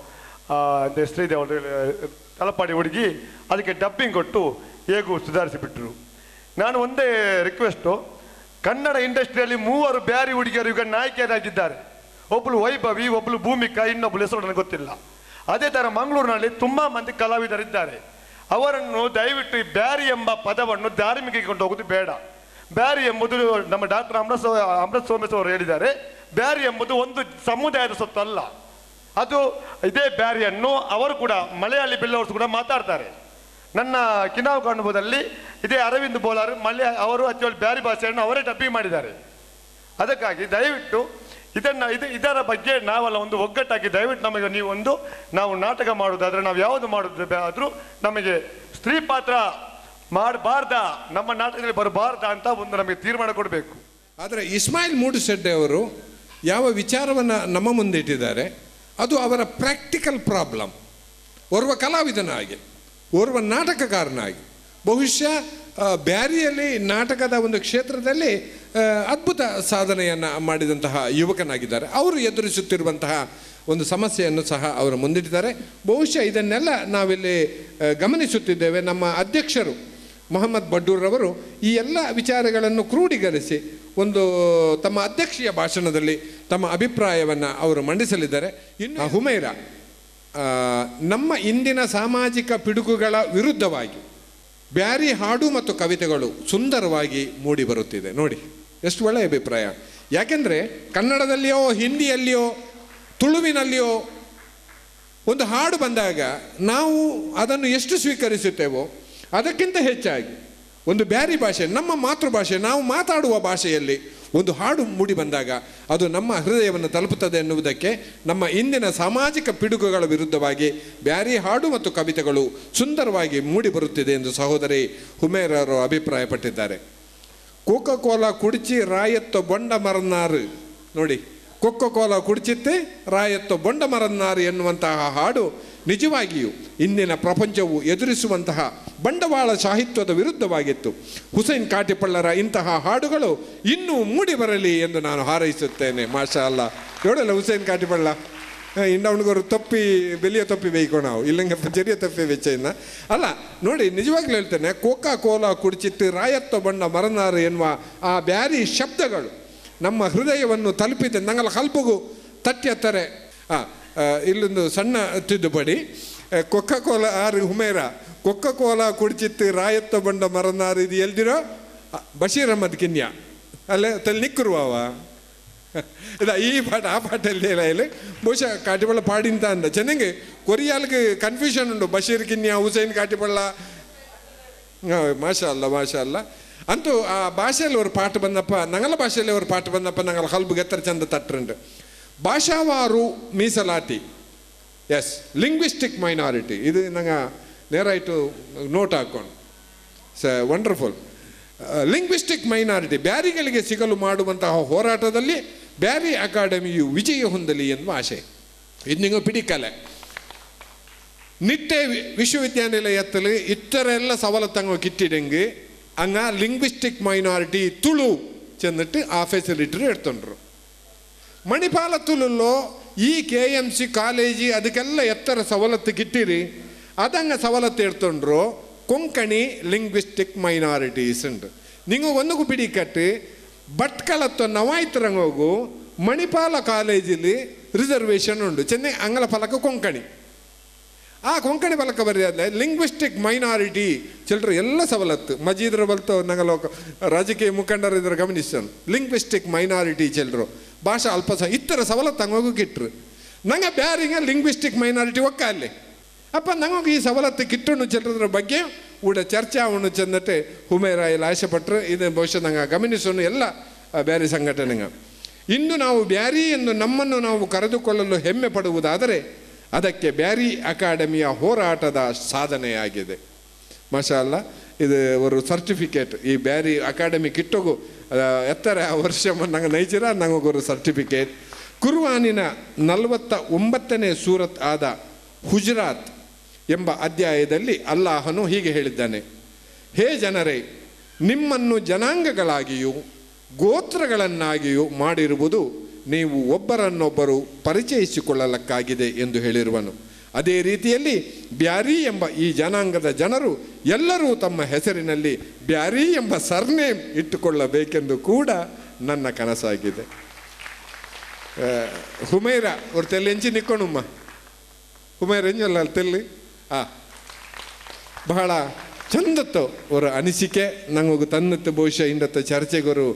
ಶ್ರೀದೇವಿ ತಲಪಾಡಿ ಹುಡುಗಿ ಅದಕ್ಕೆ ಡಬ್ಬಿಂಗ್ ಕೊಟ್ಟು ಹೇಗೂ ಸುಧಾರಿಸಿಬಿಟ್ರು. ನಾನು ಒಂದೇ ರಿಕ್ವೆಸ್ಟು, ಕನ್ನಡ ಇಂಡಸ್ಟ್ರಿಯಲ್ಲಿ 3 ಬ್ಯಾರಿ ಹುಡುಗಿಯರು ಈಗ ನಾಯಕಿಯರಾಗಿದ್ದಾರೆ. ಒಬ್ಬಳು ವೈಭವಿ, ಒಬ್ಬಳು ಭೂಮಿಕಾ, ಇನ್ನೊಬ್ಬಳು ಹೆಸರು ನನಗೆ ಗೊತ್ತಿಲ್ಲ. ಅದೇ ಥರ ಮಂಗಳೂರಿನಲ್ಲಿ ತುಂಬ ಮಂದಿ ಕಲಾವಿದರಿದ್ದಾರೆ. ಅವರನ್ನು ದಯವಿಟ್ಟು ಈ ಬ್ಯಾರಿ ಎಂಬ ಪದವನ್ನು ಧಾರ್ಮಿಕಕ್ಕೆ ಕೊಂಡು ಹೋಗೋದು ಬೇಡ. ಬ್ಯಾರಿ ಎಂಬುದು ನಮ್ಮ ಡಾಕ್ಟರ್ ಅಮೃತ್ ಸೋಮೇಶ್ ಅವರು ಹೇಳಿದ್ದಾರೆ, ಬ್ಯಾರಿ ಎಂಬುದು ಒಂದು ಸಮುದಾಯದ ಸೊತ್ತು ಅಲ್ಲ. ಅದು ಇದೇ ಬ್ಯಾರಿಯನ್ನು ಅವರು ಕೂಡ ಮಲಯಾಳಿ ಬಿಲ್ಲವರ್ಸ್ ಕೂಡ ಮಾತಾಡ್ತಾರೆ. ನನ್ನ ಕಿನಾವು ಕಾಣುವುದಲ್ಲಿ ಇದೇ ಅರವಿಂದ್ ಬೋಲಾರ್ ಅವರು ಆಕ್ಚುಲಿ ಬ್ಯಾರಿ ಭಾಷೆಯನ್ನು ಅವರೇ ಡಬ್ಬಿಂಗ್ ಮಾಡಿದ್ದಾರೆ. ಅದಕ್ಕಾಗಿ ದಯವಿಟ್ಟು ಇದರ ಬಗ್ಗೆ ನಾವೆಲ್ಲ ಒಂದು ಒಗ್ಗಟ್ಟಾಗಿ ದಯವಿಟ್ಟು ನಮಗೆ ನಾವು ನಾಟಕ ಮಾಡೋದಾದ್ರೆ, ನಾವು ಯಾವುದು ಮಾಡೋದಾದ್ರೂ ನಮಗೆ ಸ್ತ್ರೀ ಪಾತ್ರ ಮಾಡಬಾರ್ದ, ನಮ್ಮ ನಾಟಕದಲ್ಲಿ ಬರಬಾರ್ದ ಅಂತ ಒಂದು ನಮಗೆ ತೀರ್ಮಾನ ಕೊಡಬೇಕು. ಆದರೆ ಇಸ್ಮಾಯಿಲ್ ಮೂಡುಶೆಡ್ಡೆ ಅವರು ಯಾವ ವಿಚಾರವನ್ನು ನಮ್ಮ ಮುಂದೆ ಇಟ್ಟಿದ್ದಾರೆ ಅದು ಅವರ ಪ್ರಾಕ್ಟಿಕಲ್ ಪ್ರಾಬ್ಲಮ್. ಓರ್ವ ಕಲಾವಿದನಾಗಿ, ಓರ್ವ ನಾಟಕಕಾರನಾಗಿ, ಬಹುಶಃ ಬ್ಯಾರಿಯಲ್ಲಿ ನಾಟಕದ ಒಂದು ಕ್ಷೇತ್ರದಲ್ಲಿ ಅದ್ಭುತ ಸಾಧನೆಯನ್ನು ಮಾಡಿದಂತಹ ಯುವಕನಾಗಿದ್ದಾರೆ. ಅವರು ಎದುರಿಸುತ್ತಿರುವಂತಹ ಒಂದು ಸಮಸ್ಯೆಯನ್ನು ಸಹ ಅವರು ಮುಂದಿಟ್ಟಿದ್ದಾರೆ. ಬಹುಶಃ ಇದನ್ನೆಲ್ಲ ನಾವಿಲ್ಲಿ ಗಮನಿಸುತ್ತಿದ್ದೇವೆ. ನಮ್ಮ ಅಧ್ಯಕ್ಷರು ಮೊಹಮ್ಮದ್ ಬಡ್ಡೂರ್ರವರು ಈ ಎಲ್ಲ ವಿಚಾರಗಳನ್ನು ಕ್ರೋಢೀಕರಿಸಿ ಒಂದು ತಮ್ಮ ಅಧ್ಯಕ್ಷೀಯ ಭಾಷಣದಲ್ಲಿ ತಮ್ಮ ಅಭಿಪ್ರಾಯವನ್ನು ಅವರು ಮಂಡಿಸಲಿದ್ದಾರೆ. ಇನ್ನು ಹುಮೈರಾ ನಮ್ಮ ಇಂದಿನ ಸಾಮಾಜಿಕ ಪಿಡುಗುಗಳ ವಿರುದ್ಧವಾಗಿ ಬ್ಯಾರಿ ಹಾಡು ಮತ್ತು ಕವಿತೆಗಳು ಸುಂದರವಾಗಿ ಮೂಡಿ ಬರುತ್ತಿದೆ. ನೋಡಿ ಎಷ್ಟು ಒಳ್ಳೆಯ ಅಭಿಪ್ರಾಯ. ಯಾಕೆಂದರೆ ಕನ್ನಡದಲ್ಲಿಯೋ ಹಿಂದಿಯಲ್ಲಿಯೋ ತುಳುವಿನಲ್ಲಿಯೋ ಒಂದು ಹಾಡು ಬಂದಾಗ ನಾವು ಅದನ್ನು ಎಷ್ಟು ಸ್ವೀಕರಿಸುತ್ತೇವೋ ಅದಕ್ಕಿಂತ ಹೆಚ್ಚಾಗಿ ಒಂದು ಬ್ಯಾರಿ ಭಾಷೆ, ನಮ್ಮ ಮಾತೃಭಾಷೆ, ನಾವು ಮಾತಾಡುವ ಭಾಷೆಯಲ್ಲಿ ಒಂದು ಹಾಡು ಮೂಡಿ ಬಂದಾಗ ಅದು ನಮ್ಮ ಹೃದಯವನ್ನು ತಲುಪುತ್ತದೆ ಎನ್ನುವುದಕ್ಕೆ ನಮ್ಮ ಇಂದಿನ ಸಾಮಾಜಿಕ ಪಿಡುಗುಗಳ ವಿರುದ್ಧವಾಗಿ ಬ್ಯಾರಿ ಹಾಡು ಮತ್ತು ಕವಿತೆಗಳು ಸುಂದರವಾಗಿ ಮೂಡಿ ಬರುತ್ತಿದೆ ಎಂದು ಸಹೋದರಿ ಹುಮೇರರು ಅಭಿಪ್ರಾಯಪಟ್ಟಿದ್ದಾರೆ. ಕೋಕಾ ಕೋಲಾ ಕುಡಿಚಿ ರಾಯತ್ತೋ ಬೊಂಡ ಮರನ್ನಾರು, ನೋಡಿ, ಕೊಕ್ಕೋ ಕೋಲಾ ಕುಡಿಚಿತ್ತೆ ರಾಯತ್ತೋ ಬೊಂಡ ಮರನ್ನಾರು ಎನ್ನುವಂತಹ ಹಾಡು ನಿಜವಾಗಿಯೂ ಇಂದಿನ ಪ್ರಪಂಚವು ಎದುರಿಸುವಂತಹ ಬಂಡವಾಳ ಸಾಹಿತ್ಯದ ವಿರುದ್ಧವಾಗಿತ್ತು. ಹುಸೈನ್ ಕಾಟಿಪಳ್ಳರ ಇಂತಹ ಹಾಡುಗಳು ಇನ್ನೂ ಮೂಡಿ ಬರಲಿ ಎಂದು ನಾನು ಹಾರೈಸುತ್ತೇನೆ. ಮಾಷಾ ಅಲ್ಲ, ನೋಡಲ್ಲ ಹುಸೈನ್ ಕಾಟಿಪಳ್ಳ ಇನ್ನವನಿಗವರು ತಪ್ಪಿ ಬೆಲೆಯ ತಪ್ಪಿ ಬೇಯ್ಕೋ ನಾವು ಇಲ್ಲಂಗೆ ಜರಿಯ ತಪ್ಪಿ ವೆಚ್ಚ ಅಲ್ಲ. ನೋಡಿ, ನಿಜವಾಗ್ಲೂ ಹೇಳ್ತೇನೆ, ಕೋಕಾ ಕೋಲಾ ಕುಡಿಚಿತ್ತು ರಾಯತ್ತೋ ಬಣ್ಣ ಮರನಾರು ಎನ್ನುವ ಆ ಬ್ಯಾರಿ ಶಬ್ದಗಳು ನಮ್ಮ ಹೃದಯವನ್ನು ತಲುಪಿದೆ. ನಂಗಲ್ಲ ಕಲ್ಪಗೂ ತಟ್ಟಿ ಹತ್ತಾರೆ. ಇಲ್ಲೊಂದು ಸಣ್ಣ ತಿದ್ದುಪಡಿ, ಕೊಕ್ಕಾ ಕೋಲಾ ಆರು ಹುಮೇರ ಕೊಕ್ಕ ಕೋಲಾ ಕುಡಿಚಿತ್ತು ರಾಯತ್ತ ಬಂಡ ಮರನಾರು ಇದು ಎಲ್ದಿರೋ ಬಶೀರ್ ಅಹಮದ್ ಕಿನ್ಯಾ ಅಲ್ಲೇ ತಲೆ ನಿಕ್ಕುರುವವ ಇಲ್ಲ ಈ ಪಾಠ ಆ ಪಾಠಲ್ಲಿ ಇಲ್ಲಿ ಬಹುಶಃ ಕಾಟಿಪಳ್ಳ ಪಾಡಿಂತ ಅಂದ ಚೆನ್ನಾಗಿ ಕೊರಿಯಾಲ್ಗೆ ಕನ್ಫ್ಯೂಷನ್ ಉಂಟು. ಬಶೀರ್ ಕಿನ್ಯಾ, ಹುಸೈನ್ ಕಾಟಿಪಳ್ಳ, ಮಾಷಾ ಅಲ್ಲ ಮಾಷಾ ಅಲ್ಲ. ಅಂತೂ ಆ ಭಾಷೆಯಲ್ಲಿ ஒரு ಪಾಠ ಬಂದಪ್ಪ, ನಂಗಲ ಭಾಷೆಯಲ್ಲಿ ஒரு ಪಾಠ ಬಂದಪ್ಪ, ನಂಗಲ ಹಲ್ಬು ಗೆತ್ತರ ಚಂದ ತಟ್ರಂಡು. ಭಾಷಾವಾರು ಮೀಸಲಾತಿ, ಎಸ್, ಲಿಂಗ್ವಿಸ್ಟಿಕ್ ಮೈನಾರಿಟಿ, ಇದು ನಂಗೆ ನೇರಾಯಿತು ನೋಟ್ ಹಾಕೊಂಡು ವಂಡರ್ಫುಲ್. ಲಿಂಗ್ವಿಸ್ಟಿಕ್ ಮೈನಾರಿಟಿ ಬ್ಯಾರಿಗಳಿಗೆ ಸಿಗಲು ಮಾಡುವಂತಹ ಹೋರಾಟದಲ್ಲಿ ಬ್ಯಾರಿ ಅಕಾಡೆಮಿಯು ವಿಜಯ ಹೊಂದಲಿ ಎನ್ನುವ ಆಶೆ. ಇದು ನಿಮಗೆ ಪಿಡಿಕಲೆ ನಿಟ್ಟೆ ವಿಶ್ವವಿದ್ಯಾನಿಲಯದಲ್ಲಿ ಇತರ ಎಲ್ಲ ಸವಲತ್ತಂಗ ಕಿಟ್ಟಿಡೆಂಗೆ ಅಂಗ ಲಿಂಗ್ವಿಸ್ಟಿಕ್ ಮೈನಾರಿಟಿ ತುಳು ಚೆಂದಿಟ್ಟು ಆ ಫೆಸಿಲಿಟಿ ಎಡ್ತೊಂಡ್ರು. ಮಣಿಪಾಲ ತುಳುಲ್ಲೋ ಈ KMC ಕಾಲೇಜಿ ಅದಕ್ಕೆಲ್ಲ ಎತ್ತರ ಸವಲತ್ತು ಕಿಟ್ಟಿರಿ ಅದಂಗ ಸವಲತ್ತು ಎಡ್ತೊಂಡ್ರು. ಕೊಂಕಣಿ ಲಿಂಗ್ವಿಸ್ಟಿಕ್ ಮೈನಾರಿಟೀಸ್ ಉಂಟು. ನೀವು ಒಂದಕ್ಕೂ ಪಿಡಿ ಕಟ್ಟಿ ಭಟ್ಕಳತ್ತು ನವಾಯ್ತರಂಗೋಗು ಮಣಿಪಾಲ ಕಾಲೇಜಲ್ಲಿ ರಿಸರ್ವೇಷನ್ ಉಂಟು. ಚೆನ್ನೈ ಅಂಗಲ ಫಲಕ ಕೊಂಕಣಿ, ಆ ಕೊಂಕಣಿ ಫಲಕ ಬರೆಯಾದ ಲಿಂಗ್ವಿಸ್ಟಿಕ್ ಮೈನಾರಿಟಿ ಚಿಲ್ಡ್ರು ಎಲ್ಲ ಸವಲತ್ತು ಮಜೀದ್ರ ಬಲ್ತು ನಂಗಲ ರಾಜಕೀಯ ಮುಖಂಡರು ಇದರ ಗಮನಿಸ್ತಾನೆ. ಲಿಂಗ್ವಿಸ್ಟಿಕ್ ಮೈನಾರಿಟಿ ಚಿಲ್ಡ್ರು ಭಾಷಾ ಅಲ್ಪ ಇತರ ಸವಲತ್ತು ಹಂಗೋಗು ಕಿಟ್ರು. ನಂಗೆ ಬ್ಯಾರಿಂಗ ಲಿಂಗ್ವಿಸ್ಟಿಕ್ ಮೈನಾರಿಟಿ ಒಕ್ಕ ಅಲ್ಲಿ ಅಪ್ಪ ನಂಗೆ ಈ ಸವಲತ್ತು ಕಿಟ್ಟುಣ್ಣು ಚಿಲ್ಡ್ರ ಬಗ್ಗೆ ಊಟ ಚರ್ಚೆ ಅವನು ಚೆಂದಟ್ಟೆ ಹುಮೇರಾ ಇಲ್ಲಿ ಆಶೆಪಟ್ಟರು. ಇದು ಬಹುಶಃ ನಂಗೆ ಗಮನಿಸೋನು ಎಲ್ಲ ಬೇರೆ ಸಂಘಟನೆಗೆ ಇಂದು ನಾವು ಬ್ಯಾರಿ ಎಂದು ನಮ್ಮನ್ನು ನಾವು ಕರೆದುಕೊಳ್ಳಲು ಹೆಮ್ಮೆ ಪಡುವುದಾದರೆ ಅದಕ್ಕೆ ಬ್ಯಾರಿ ಅಕಾಡೆಮಿಯ ಹೋರಾಟದ ಸಾಧನೆಯಾಗಿದೆ. ಮಾಷಾ ಅಲ್ಲ, ಇದು ಒಂದು ಸರ್ಟಿಫಿಕೇಟ್. ಈ ಬ್ಯಾರಿ ಅಕಾಡೆಮಿ ಕಿಟ್ಟೋಗು ಎತ್ತರ ವರ್ಷ ನಂಗೆ ನೈಜರ ನಂಗೊಂದು ಸರ್ಟಿಫಿಕೇಟ್. ಕುರ್ವಾನಿನ 49ನೇ ಸೂರತ್ ಆದ ಹುಜರಾತ್ ಎಂಬ ಅಧ್ಯಾಯದಲ್ಲಿ ಅಲ್ಲಾಹನು ಹೀಗೆ ಹೇಳಿದ್ದಾನೆ: ಹೇ ಜನರೇ, ನಿಮ್ಮನ್ನು ಜನಾಂಗಗಳಾಗಿಯೂ ಗೋತ್ರಗಳನ್ನಾಗಿಯೂ ಮಾಡಿರುವುದು ನೀವು ಒಬ್ಬರನ್ನೊಬ್ಬರು ಪರಿಚಯಿಸಿಕೊಳ್ಳಲಕ್ಕಾಗಿದೆ ಎಂದು ಹೇಳಿರುವನು. ಅದೇ ರೀತಿಯಲ್ಲಿ ಬ್ಯಾರಿ ಎಂಬ ಈ ಜನಾಂಗದ ಜನರು ಎಲ್ಲರೂ ತಮ್ಮ ಹೆಸರಿನಲ್ಲಿ ಬ್ಯಾರಿ ಎಂಬ ಸರ್ನೇಮ್ ಇಟ್ಟುಕೊಳ್ಳಬೇಕೆಂದು ಕೂಡ ನನ್ನ ಕನಸಾಗಿದೆ. ಹುಮೈರಾ ಅವ್ರು ತೆಲ್ಲಿ ಎಂಚಿ ನಿಕ್ಕೋಣಮ್ಮ, ಹುಮೈರಾ ಎಂಜಲ್ಲ ತೆಲ್ಲಿ ಬಹಳ ಚಂದತ್ತು ಅವರ ಅನಿಸಿಕೆ ನಂಗೆ ತನ್ನತ್ತು ಬಹುಶಃ ಇಂದತ್ತ ಚರ್ಚೆಗೊರು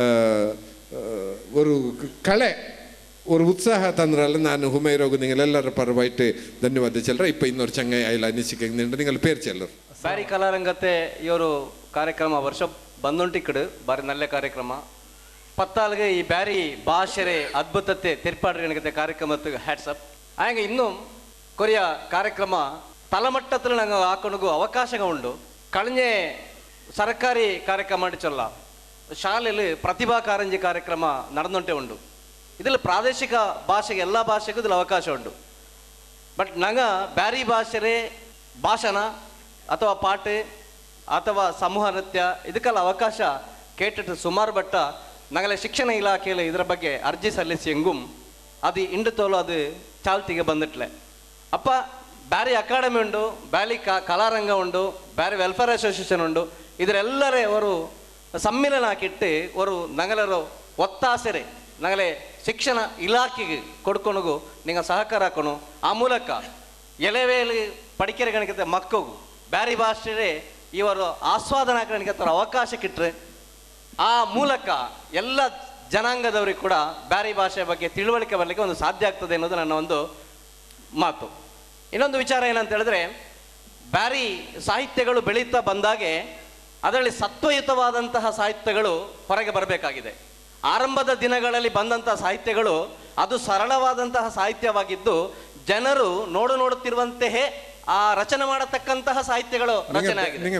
ஒரு ಕಳೆ ஒரு ಉತ್ಸಾಹ ತಂದ್ರಲ್ಲ. ನಾನು ಹುಮೈರೋಗು ನಿಂಗೆಲ್ಲರ ಪರವಾಯ್ತು ಧನ್ಯವಾದ ಚೆಲ್ಲರ. ಇಪ್ಪ ಇನ್ನೊರು ಚಂಗೈ ಆಯ್ಲ ಅನಿಸಿಕೆ ನಿಂಗಲ್ ಪೇರು ಚೆಲ್ಲರು. ಬ್ಯಾರಿ ಕಲಾರಂಗತೆ ಇವರು ಕಾರ್ಯಕ್ರಮ ವರ್ಷ ಬಂದುಂಟಿಕ್ಕಡು ಬಾರಿ ನಲ್ಲೆ ಕಾರ್ಯಕ್ರಮ ಪತ್ತಾಲ್ಗೆ ಈ ಬ್ಯಾರಿ ಭಾಷೆರೆ ಅದ್ಭುತತೆ ತೆರ್ಪಾಡ್ರೆ ಕಾರ್ಯಕ್ರಮಕ್ಕೆ ಹ್ಯಾಟ್ಸಪ್ ಹಾಗೆ ಇನ್ನೂ ಕೊರಿಯ ಕಾರ್ಯಕ್ರಮ ತಲಮಟ್ಟത്തിൽ ನಂಗೆ ಹಾಕೊಂಡು ಅವಕಾಶ ಉಂಡು. ಕಳഞ്ഞೆ ಸರ್ಕಾರಿ ಕಾರ್ಯಕ್ರಮ ಮಾಡಿಚಲ್ಲ ಶಾಲೆಯಲ್ಲಿ ಪ್ರತಿಭಾ ಕಾರಂಜಿ ಕಾರ್ಯಕ್ರಮ ನಡೆದುಂಟೆ ಉಂಡು. ಇದರಲ್ಲಿ ಪ್ರಾದೇಶಿಕ ಭಾಷೆಗೆ ಎಲ್ಲ ಭಾಷೆಗೂ ಇದ್ರಲ್ಲಿ ಅವಕಾಶ ಉಂಟು. ಬಟ್ ನಂಗೆ ಬ್ಯಾರಿ ಭಾಷೆರೇ ಭಾಷಣ ಅಥವಾ ಪಾಠ ಅಥವಾ ಸಮೂಹ ನೃತ್ಯ ಇದಕ್ಕೆಲ್ಲ ಅವಕಾಶ ಕೇಟಿಟ್ಟು ಸುಮಾರು ಬಟ್ಟ ನಂಗಲೆ ಶಿಕ್ಷಣ ಇಲಾಖೆಯಲ್ಲಿ ಇದರ ಬಗ್ಗೆ ಅರ್ಜಿ ಸಲ್ಲಿಸಿ ಹೆಂಗುಂ ಅದು ಇಂಡು ತೋಲು ಅದು ಚಾಲ್ತಿಗೆ ಬಂದಿಟ್ಲೆ. ಅಪ್ಪ ಬ್ಯಾರಿ ಅಕಾಡೆಮಿ ಉಂಡು, ಬ್ಯಾರಿ ಕಲಾರಂಗ ಉಂಡು, ಬ್ಯಾರಿ ವೆಲ್ಫೇರ್ ಅಸೋಸಿಯೇಷನ್ ಉಂಡು. ಇದರೆಲ್ಲರೇ ಅವರು ಸಮ್ಮಿಲನ ಹಾಕಿಟ್ಟು ಅವರು ನಂಗಲರು ಒತ್ತಾಸೆರೆ ನಂಗಲೆ ಶಿಕ್ಷಣ ಇಲಾಖೆಗೆ ಕೊಡ್ಕೊಣಗು ನಿಂಗೆ ಸಹಕಾರ ಹಾಕೋಣ. ಆ ಮೂಲಕ ಎಲೆವೇಲಿ ಪಡಿಕೆರೆ ಗಣಕತೆ ಮಕ್ಕಳು ಬ್ಯಾರಿ ಭಾಷೆ ಇವರು ಆಸ್ವಾದನಾ ಗಣಕತ್ತರ ಅವಕಾಶ ಕಿಟ್ರೆ ಆ ಮೂಲಕ ಎಲ್ಲ ಜನಾಂಗದವರಿಗೆ ಕೂಡ ಬ್ಯಾರಿ ಭಾಷೆ ಬಗ್ಗೆ ತಿಳುವಳಿಕೆ ಬರಲಿಕ್ಕೆ ಒಂದು ಸಾಧ್ಯ ಆಗ್ತದೆ ಅನ್ನೋದು ನನ್ನ ಒಂದು ಮಾತು. ಇನ್ನೊಂದು ವಿಚಾರ ಏನಂತ ಹೇಳಿದ್ರೆ, ಬ್ಯಾರಿ ಸಾಹಿತ್ಯಗಳು ಬೆಳೀತಾ ಬಂದಾಗೆ ಅದರಲ್ಲಿ ಸತ್ವಯುತವಾದಂತಹ ಸಾಹಿತ್ಯಗಳು ಹೊರಗೆ ಬರಬೇಕಾಗಿದೆ. ಆರಂಭದ ದಿನಗಳಲ್ಲಿ ಬಂದಂತಹ ಸಾಹಿತ್ಯಗಳು ಅದು ಸರಳವಾದಂತಹ ಸಾಹಿತ್ಯವಾಗಿದ್ದು ಜನರು ನೋಡುತ್ತಿರುವಂತೆಯೇ ಆ ರಚನೆ ಮಾಡತಕ್ಕಂತಹ ಸಾಹಿತ್ಯಗಳು ರಚನೆ ಆಗಿದೆ.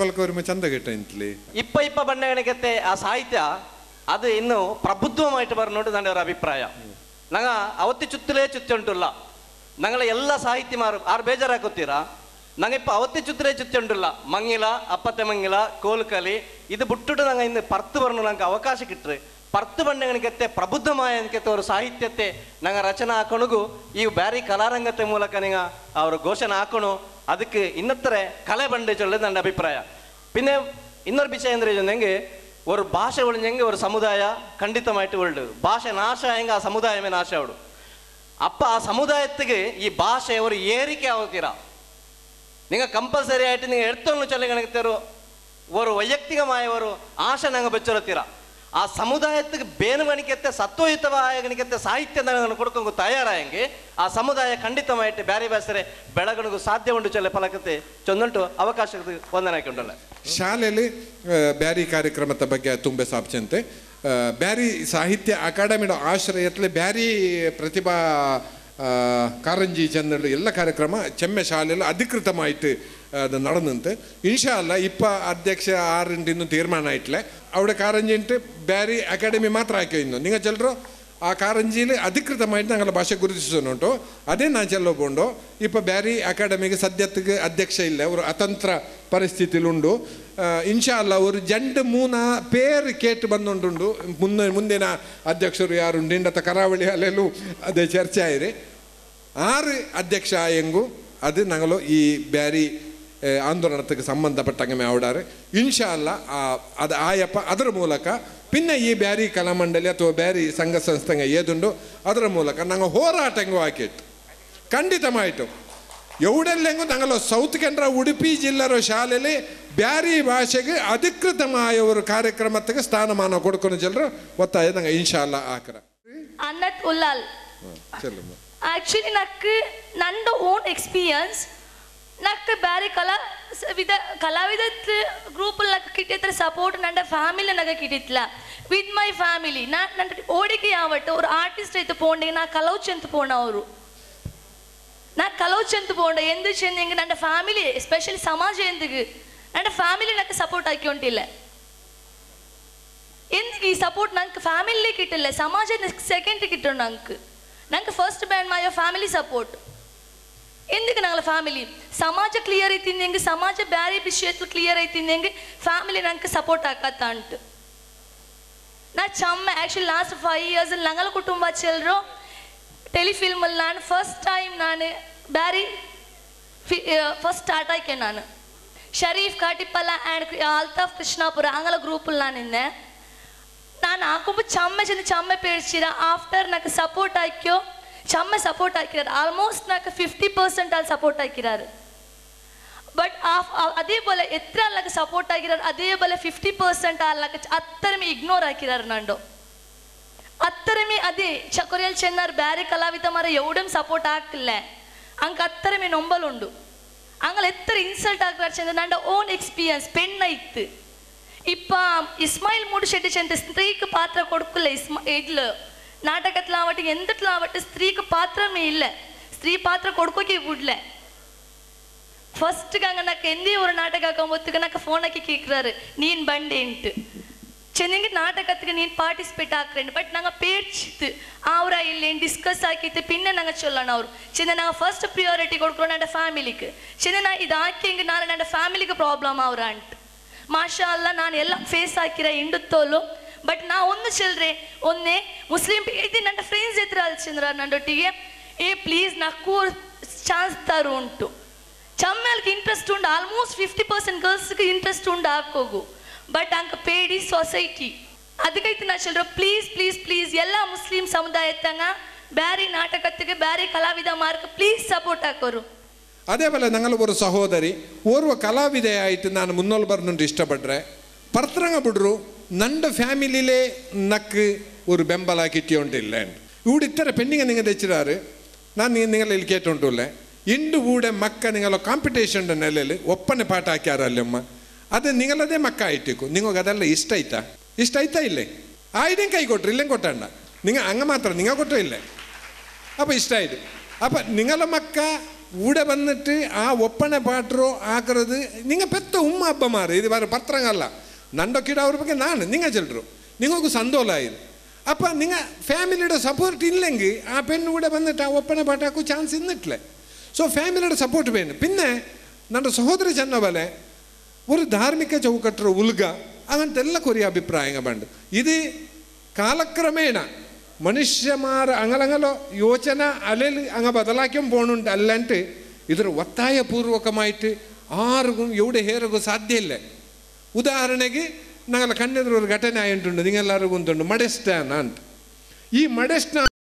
ಇಪ್ಪ ಬಣ್ಣಗಣಗತ್ತೆ ಆ ಸಾಹಿತ್ಯ ಅದು ಇನ್ನು ಪ್ರಬುದ್ಧವಾಯಿತು ಬರನೋಡು ನನ್ನ ಅಭಿಪ್ರಾಯ. ನಂಗೆ ಅವತ್ತಿ ಚುತ್ತಲೇ ಚುತ್ತುಂಟುಲ್ಲ ನಂಗಳ ಎಲ್ಲ ಸಾಹಿತ್ಯ ಮಾರು ಆರು ಬೇಜಾರಾಗುತ್ತೀರಾ. ನಂಗೆ ಇಪ್ಪ ಅವತ್ತಿ ಚುತ್ತಲೇ ಚುತ್ತುಂಟುಲ್ಲ ಮಂಗಿಲ ಅಪ್ಪತ್ತೆ ಮಂಗಿಲ ಕೋಲ್ಕಲಿ ಇದು ಬಿಟ್ಟುಟ್ಟು ನಂಗೆ ಇನ್ನು ಪರ್ತು ಬರನು ನಂಗೆ ಅವಕಾಶ ಕಿಟ್ರೆ ಪರ್ತು ಬಣ್ಣಗಣಿಕತ್ತೆ ಪ್ರಬುದ್ಧಮಾಯನ್ಕತ್ತೆ ಅವರು ಸಾಹಿತ್ಯತೆ ನಂಗೆ ರಚನೆ ಹಾಕೊಣಗು ಈ ಬ್ಯಾರಿ ಕಲಾರಂಗತೆ ಮೂಲಕ ನಿಂಗೆ ಅವರು ಘೋಷಣೆ ಹಾಕೋಣು ಅದಕ್ಕೆ ಇನ್ನತ್ತರೆ ಕಲೆ ಬಂಡೆ ಚೊಳ್ಳದು ನನ್ನ ಅಭಿಪ್ರಾಯ. ಪಿನ್ನೆ ಇನ್ನೊರು ವಿಷಯ ಅಂದರೆ ಹೆಂಗೆ ஒரு ಭಾಷೆ ஒழிஞ்செங்க ஒரு சமுதாய கண்டித்தமாயிட்டு உண்டு. ಭಾಷೆ ನಾಶ ಹೆಂಗೆ ಆ ಸಮುದಾಯವೇ ನಾಶ ಅವಡು. ಅಪ್ಪ ಆ ಸಮುದಾಯತ್ತಿಗೆ ಈ ಭಾಷೆ ಅವರು ಏರಿಕೆ ಆಗುತ್ತೀರಾ നിങ്ങൾ ಕಂಪಲ್ಸರಿ ಆಯ್ತು ನೀವು ಎಡ್ತೊಂದು ಚೊಲ್ಲಗಣಗ್ತಾರೋ ஒரு ವೈಯಕ್ತಿಕമായ ஒரு ಆಶೆ ನಂಗೆ ಬೆಚ್ಚೊಲತ್ತೀರಾ. ಆ ಸಮುದಾಯಕ್ಕೆ ಬೇನುಗಣಿಕತ್ತೆ ಸತ್ವಯುತವಾಗಣಿಕತ್ತೆ ಸಾಹಿತ್ಯ ಕೊಡ್ಕೊಂಡು ತಯಾರಾಯಂಗೆ ಆ ಸಮುದಾಯ ಖಂಡಿತಮಾಯಿಟ್ಟು ಬ್ಯಾರಿ ಭಾಷೆ ಬೆಳಗಣಿಗೂ ಸಾಧ್ಯ ಉಂಟು ಚೊಲ್ಲ ಫಲಕತೆ ಚೊಂದುಂಟು ಅವಕಾಶ ವಂದನಾಯ್ಕೊಂಡಲ್ಲ. ಶಾಲೆಯಲ್ಲಿ ಬ್ಯಾರಿ ಕಾರ್ಯಕ್ರಮದ ಬಗ್ಗೆ ತುಂಬೆ ಸಾಪ್ಚಂತೆ ಬ್ಯಾರಿ ಸಾಹಿತ್ಯ ಅಕಾಡೆಮಿಯ ಆಶ್ರಯದಲ್ಲಿ ಬ್ಯಾರಿ ಪ್ರತಿಭಾ ಕಾರಂಜಿ ಚಂದ್ರ ಎಲ್ಲ ಕಾರ್ಯಕ್ರಮ ಚೆಮ್ಮೆ ಶಾಲೆಯಲ್ಲಿ ಅಧಿಕೃತಮಾಯಿತು ಅದು ನಡೆದಂತೆ. ಇನ್ಶಾ ಅಲ್ಲ ಇಪ್ಪ ಅಧ್ಯಕ್ಷ 6 ಇನ್ನೂ ತೀರ್ಮಾನ ಆಯ್ತಲೆ അവിടെ ಕಾರಂಜಿಂಟು ಬ್ಯಾರಿ ಅಕಾಡೆಮಿ ಮಾತ್ರ ಹಾಕಿ ಇನ್ನು നിങ്ങൾ ചെല്ലರು ಆ ಕಾರಂಜಿಲಿ ಅಧಿಕೃತಮಾയിട്ട് ഞങ്ങളുടെ ഭാഷ ಗುರುತಿಸುന്നുണ്ടോ ಅದೇ ನಾನು ಚೆಲ್ಲೋಕೊಂಡು ಇಪ್ಪ ಬ್ಯಾರಿ ಅಕಾಡೆಮಿಗೆ ಸದ್ಯಕ್ಕೆ ಅಧ್ಯಕ್ಷ ಇಲ್ಲ ಅವರು ಅತಂತ್ರ ಪರಿಸ್ಥಿತಿಲುಂಡು. ಇನ್ಶಾ ಅಲ್ಲ ಅವರು ಜಂಡು 3 ಪೇರು ಕೇಟ್ ಬಂದುಂಟುಂಡು ಮುಂದಿನ ಅಧ್ಯಕ್ಷರು ಯಾರುಂಡು ಇಂಡತ್ತ ಕರಾವಳಿ ಅಲ್ಲೆಲ್ಲೂ ಅದೇ ಚರ್ಚೆ ಆಯಿರಿ 6 ಅಧ್ಯಕ್ಷ ಆಯಂಗು ಅದು ഞങ്ങൾ ಈ ಬ್ಯಾರಿ ಆಂದೋಲನಕ್ಕೆ ಸಂಬಂಧಪಟ್ಟಂಗೆ ಆವಡಾರೆ. ಇನ್ಶಾ ಅಲ್ಲ ಅದು ಆಯಪ್ಪ ಅದರ ಮೂಲಕ ಪಿನ್ನ ಈ ಬ್ಯಾರಿ ಕಲಾಮಂಡಲಿ ಅಥವಾ ಬ್ಯಾರಿ ಸಂಘ ಸಂಸ್ಥೆಗೆ ಏದುಂಡು ಅದರ ಮೂಲಕ ನಂಗೆ ಹೋರಾಟಂಗೂ ಹಾಕಿಟ್ಟು ಖಂಡಿತಮಾಯಿತು ಎವಡೆಲ್ಲೆಂಗೂ ನಂಗಲು ಸೌತ್ ಕೆನರಾ ಉಡುಪಿ ಜಿಲ್ಲೆಯ ಶಾಲೆಯಲ್ಲಿ ಬ್ಯಾರಿ ಭಾಷೆಗೆ ಅಧಿಕೃತമായ ഒരു ಕಾರ್ಯಕ್ರಮಕ್ಕೆ ಸ್ಥಾನಮಾನ ಕೊಡ್ಕೊಂಡು ಜನರು ಒತ್ತಾಯ ನಂಗೆ ಇನ್ಶಾ ಅಲ್ಲ ಆಕರ ಅನ್ನತ್ ಉಲ್ಲಾಲ್ ಆಕ್ಚುಲಿ ನಕ್ಕೆ ನನ್ನ ಓನ್ ಎಕ್ಸ್ಪೀರಿಯನ್ಸ್ నాకు ಬೇರೆ ಕಲಾವಿದ ಗ್ರೂಪ್ నాకు ಕಿಟ್ಟಿತ್ರ ಸಪೋರ್ಟ್ ನನ್ನ ಫ್ಯಾಮಿಲಿ ನನಗೆ ಕಿಟ್ಟಿತ್ತಲ್ಲ ವಿತ್ ಮೈ ಫ್ಯಾಮಿಲಿ ನನ್ನ ಓಡಿಗೆ ಯಾವಟ್ಟು ಅವ್ರು ಆರ್ಟಿಸ್ಟ್ ಐತೆ ಪೋಂಡೆ ನಾ ಕಲೌಚಂತ ಪೋಣ ಅವರು ನಾ ಕಲೌಚಂತ ಪೋಂಡ ಎಂದು ಚೆಂದ ನನ್ನ ಫ್ಯಾಮಿಲಿ ಎಸ್ಪೆಷಲಿ ಸಮಾಜ ಎಂದಿಗೆ ನನ್ನ ಫ್ಯಾಮಿಲಿ ನನಗೆ ಸಪೋರ್ಟ್ ಹಾಕಿಕೊಂಡಿಲ್ಲ ಎಂದಿಗೆ ಈ ಸಪೋರ್ಟ್ ನಂಗೆ ಫ್ಯಾಮಿಲಿ ಕಿಟ್ಟಿಲ್ಲ ಸಮಾಜ ಸೆಕೆಂಡ್ ಕಿಟ್ಟು ನಂಗೆ first band my family support ಎಂದಿಗೆ ನಂಗೆ ಫ್ಯಾಮಿಲಿ ಸಮಾಜ ಕ್ಲಿಯರ್ ಐತಿಂದ ಹೆಂಗೆ ಸಮಾಜ ಬ್ಯಾರೆ ವಿಷಯದಲ್ಲಿ ಕ್ಲಿಯರ್ ಐತಿಂದ ಹೆಂಗೆ ಫ್ಯಾಮಿಲಿ ನಂಗೆ ಸಪೋರ್ಟ್ ಹಾಕತ್ತ ಅಂಟು ನಾ ಚಮ್ಮ ಆ್ಯಕ್ಚುಲಿ ಲಾಸ್ಟ್ 5 years ನಂಗಲ ಕುಟುಂಬ ಚೆಲ್ಲರು ಟೆಲಿಫಿಲ್ಮಲ್ಲಿ ನಾನು ಫಸ್ಟ್ ಟೈಮ್ ನಾನು ಬ್ಯಾರಿ ಫಸ್ಟ್ ಸ್ಟಾರ್ಟ್ ಆಯ್ಕೆ ನಾನು ಶರೀಫ್ ಕಾಟಿಪ್ಪಲ್ಲ ಆ್ಯಂಡ್ ಅಲ್ತಾಫ್ ಕೃಷ್ಣಾಪುರ ಅಂಗಲ ಗ್ರೂಪಲ್ಲಿ ನಾನಿಂದೆ ನಾನು ಹಾಕೊಂಬ ಚಮ್ಮ ಪೇಡ್ಸಿರ ಆಫ್ಟರ್ నాకు ಸಪೋರ್ಟ್ ಹಾಕ್ಯೋ ಚಮ್ಮ ಸಪೋರ್ಟ್ ಹಾಕಿರಾರು ಆಲ್ಮೋಸ್ಟ್ నాకు 50% ಅಲ್ಲಿ ಸಪೋರ್ಟ್ ಹಾಕಿರಾರು ಬಟ್ ಅದೇ ಬೋಲೆ ಎತ್ರ ಅಲ್ಲಕ್ಕೆ ಸಪೋರ್ಟ್ ಆಗಿರಾರು ಅದೇ ಬೋಲೆ 50% ಅಲ್ಲಕ್ಕೆ ಅತ್ತರಮೆ ಇಗ್ನೋರ್ ಹಾಕಿರಾರು ನಂಡು ಅತ್ತರಮೆ ಅದೇ ಚಕೊರಿಯಲ್ ಚೆನ್ನಾರ್ ಬ್ಯಾರೆ ಕಲಾವಿದ ಮರ ಎವಡಂ ಸಪೋರ್ಟ್ ಹಾಕಿಲ್ಲ ಅಂಕ ಅತ್ತರಮೆ ನೊಂಬಲುಂಡು ಅಂಗಲ ಎತ್ತರ ಇನ್ಸಲ್ಟ್ ಆಗ್ತಾರ ಚೆಂದ ನಂಡ ಓನ್ ಎಕ್ಸ್ಪೀರಿಯನ್ಸ್ ಪೆಣ್ಣ ಇತ್ತು ಇಪ್ಪ ಇಸ್ಮಾಯಿಲ್ ಮೂಡು ಶೆಟ್ಟಿ ಚೆಂದ ಸ್ತ್ರೀക്ക് ಪಾತ್ರ ಕೊಡ್ಕಲ್ಲ ಇಡ್ಲು ನಾಟಕತ್ಲ ಆವಟ್ಟು ಎಂದಟ್ಲ ಆವಟ್ಟು ಸ್ತ್ರೀക്ക് ಪಾತ್ರಮೇ ಇಲ್ಲ ಸ್ತ್ರೀ ಪಾತ್ರ ಕೊಡ್ಕೋಕೆ ಬಿಡ್ಲೆ ಫಸ್ಟ್ಗೆ ಹಂಗೆ ನಾಕ ಎಂದೇ ஒரு ನಾಟಕ ಹಾಕೊಂಬೊತ್ತಿಗೆ ನಾಕ ಫೋನ್ ಹಾಕಿ ಕೇಕ್ರಾರು ನೀನು ಬಂಡೆ ಉಂಟು ಚೆನ್ನಂಗೆ ನಾಟಕತ್ತಿಗೆ ನೀನು ಪಾರ್ಟಿಸಿಪೇಟ್ ಹಾಕ್ರೇನು ಬಟ್ ನಂಗೆ ಪೇಡ್ಚಿತ್ತು ಅವ್ರ ಇಲ್ಲಿ ಡಿಸ್ಕಸ್ ಹಾಕಿತ್ತು ಪಿನ್ನೆ ನಂಗೆ ಚೊಲ್ಲಣ ಅವರು ಚೆನ್ನ ನಂಗೆ ಫಸ್ಟ್ ಪ್ರಿಯಾರಿಟಿ ಕೊಡ್ಕೊಂಡು ನನ್ನ ಫ್ಯಾಮಿಲಿಗೆ ಚೆನ್ನ ನಾ ಇದು ಹಾಕಿ ನಾಳೆ ನನ್ನ ಫ್ಯಾಮಿಲಿಗೆ ಪ್ರಾಬ್ಲಮ್ ಅವ್ರ ಅಂಟು ಮಾಷಾ ಅಲ್ಲ ನಾನು ಎಲ್ಲ ಫೇಸ್ ಹಾಕಿರ ಇಂಡುತ್ತೋಲು ಬಟ್ ನಾ ಒಂದು ಚಿಲ್ರೆ ಒಂದೇ ಮುಸ್ಲಿಂ ಇದು ನನ್ನ ಫ್ರೆಂಡ್ಸ್ ಎದುರು ಅಲ್ಚಂದ್ರ ನನ್ನೊಟ್ಟಿಗೆ ಪ್ಲೀಸ್ నాకు ಚಾನ್ಸ್ ತರು ಉಂಟು ಚಮ್ಮೆಲ್ಗೆ ಇಂಟ್ರೆಸ್ಟ್ ಉಂಡು ಆಲ್ಮೋಸ್ಟ್ 50% ಗರ್ಲ್ಸ್ಗೆ ಇಂಟ್ರೆಸ್ಟ್ ಉಂಡು ಹಾಕೋಗು ಬಟ್ ಅಂಕ ಪೇಡಿ ಸೊಸೈಟಿ ಅದಕ್ಕೈತೆ ನಾ ಚಿಲ್ರ ಪ್ಲೀಸ್ ಎಲ್ಲ ಮುಸ್ಲಿಂ ಸಮುದಾಯತ್ತಂಗ ಬ್ಯಾರಿ ನಾಟಕತ್ತಿಗೆ ಬ್ಯಾರಿ ಕಲಾವಿದ ಮಾರ್ಗ ಪ್ಲೀಸ್ ಸಪೋರ್ಟ್ ಹಾಕೋರು അതേപോലെ ഞങ്ങൾ ഒരു സഹോദരി ഓർവ കലാവിധയായിട്ട് ഞാൻ മുന്നോട്ട് പറഞ്ഞുകൊണ്ട് ഇഷ്ടപ്പെട്ടെ പർത്രങ്ങ ಬಿಡ್ರು ನನ್ನ ಫ್ಯಾಮಿಲಿಲೇ ನಕ್ಕೆ ഒരു ಬೆಂಬಲ കിട്ടിയോണ്ടില്ല ഇവിടെ ഇത്ര പെണ്ണിങ്ങ നിങ്ങൾ തെച്ചിടാറ് ഞാൻ നിങ്ങളിൽ കേട്ടോണ്ടല്ലേ ಇಂಡು കൂടെ ಮಕ್ಕ ನಿಂಗಳ ಕಾಂಪಿಟೇಷನ್ ನೆಲೆಯಲ್ಲಿ ಒಪ್ಪನೆ ಪಾಠ ಹಾಕ್ಯಾರಲ್ಲಮ್ಮ ಅದು ನಿಂಗಳದೇ ಮಕ್ಕ ಆಯ್ತಿಕ್ಕು ನಿಮಗೆ ಅದೆಲ್ಲ ಇಷ್ಟ ಆಯ್ತಾ ಇಲ್ಲೇ ಆಯ್ದೇನು ಕೈ ಕೊಟ್ರು ಇಲ್ಲೇನು ಕೊಟ್ಟಣ್ಣ നിങ്ങൾ അങ്ങ മാത്രം നിങ്ങൾ ಕೊಟ್ಟೋ ഇല്ലേ അപ്പോൾ ഇഷ്ടമായിട്ട് അപ്പം നിങ്ങളെ മക്ക ഇവിടെ വന്നിട്ട് ആ ഒപ്പനെ പാട്ടറോ ആക്കുന്നത് നിങ്ങൾ പെത്ത ഉമ്മ അപ്പമാർ ഇത് വേറെ പത്രങ്ങല്ല നണ്ടൊക്കെ ಅವ್ರ ಬಗ್ಗೆ ನಾನು നിങ്ങൾ ചെല്ലರು നിങ്ങൾക്ക് സന്തോഷമായത് അപ്പം നിങ്ങൾ ഫാമിലിയുടെ സപ്പോർട്ട് ഇല്ലെങ്കിൽ ആ പെണ്ണ് ഇവിടെ വന്നിട്ട് ആ ഒപ്പനെ പാട്ടാക്കൂ ചാൻസ് ഇന്നിട്ടില്ലേ ಸೊ ಫ್ಯಾಮಿಲಿയുടെ ಸಪೋರ್ಟ್ ಬೇಕು ಪಿನ್ನೆ ನನ್ನ ಸಹೋದರಿ ಚೆನ್ನ ಬಲೆ ഒരു ಧಾರ್ಮಿಕ ಚೌಕಟ್ಟರ ಉಲ್ಗ അങ്ങനത്തെಲ್ಲ ಕೊರಿಯ ಅಭಿಪ್ರಾಯ ಬಂದು ಇದು ಕಾಲಕ್ರಮೇಣ ಮನುಷ್ಯಮಾರ ಅಂಗಲಂಗಲೋ ಯೋಚನೆ ಅಲೆಲಿ ಅಂಗ ಬದಲಾಕ್ಕೊಂಡು പോണുണ്ട് ಅಲ್ಲಂಟು ಇದರ ಒತ್ತಾಯಪೂರ್ವಕമായിട്ട് ആർക്കും എവിടെ ಹೇರಗೂ ಸಾಧ್ಯ ಇಲ್ಲ ಉದಾಹರಣೆಗೆ ഞങ്ങളെ കണ്ണെതിരെ ഒരു ಘಟನೆ ಆಯುಂಟುಂಡು ನಿಂಗೆಲ್ಲರಿಗೂ ಗೊತ್ತುಂಟು ಮಡೆಸ್ಟಾನ ಅಂತ ಈ ಮಡೆಸ್ಟಾ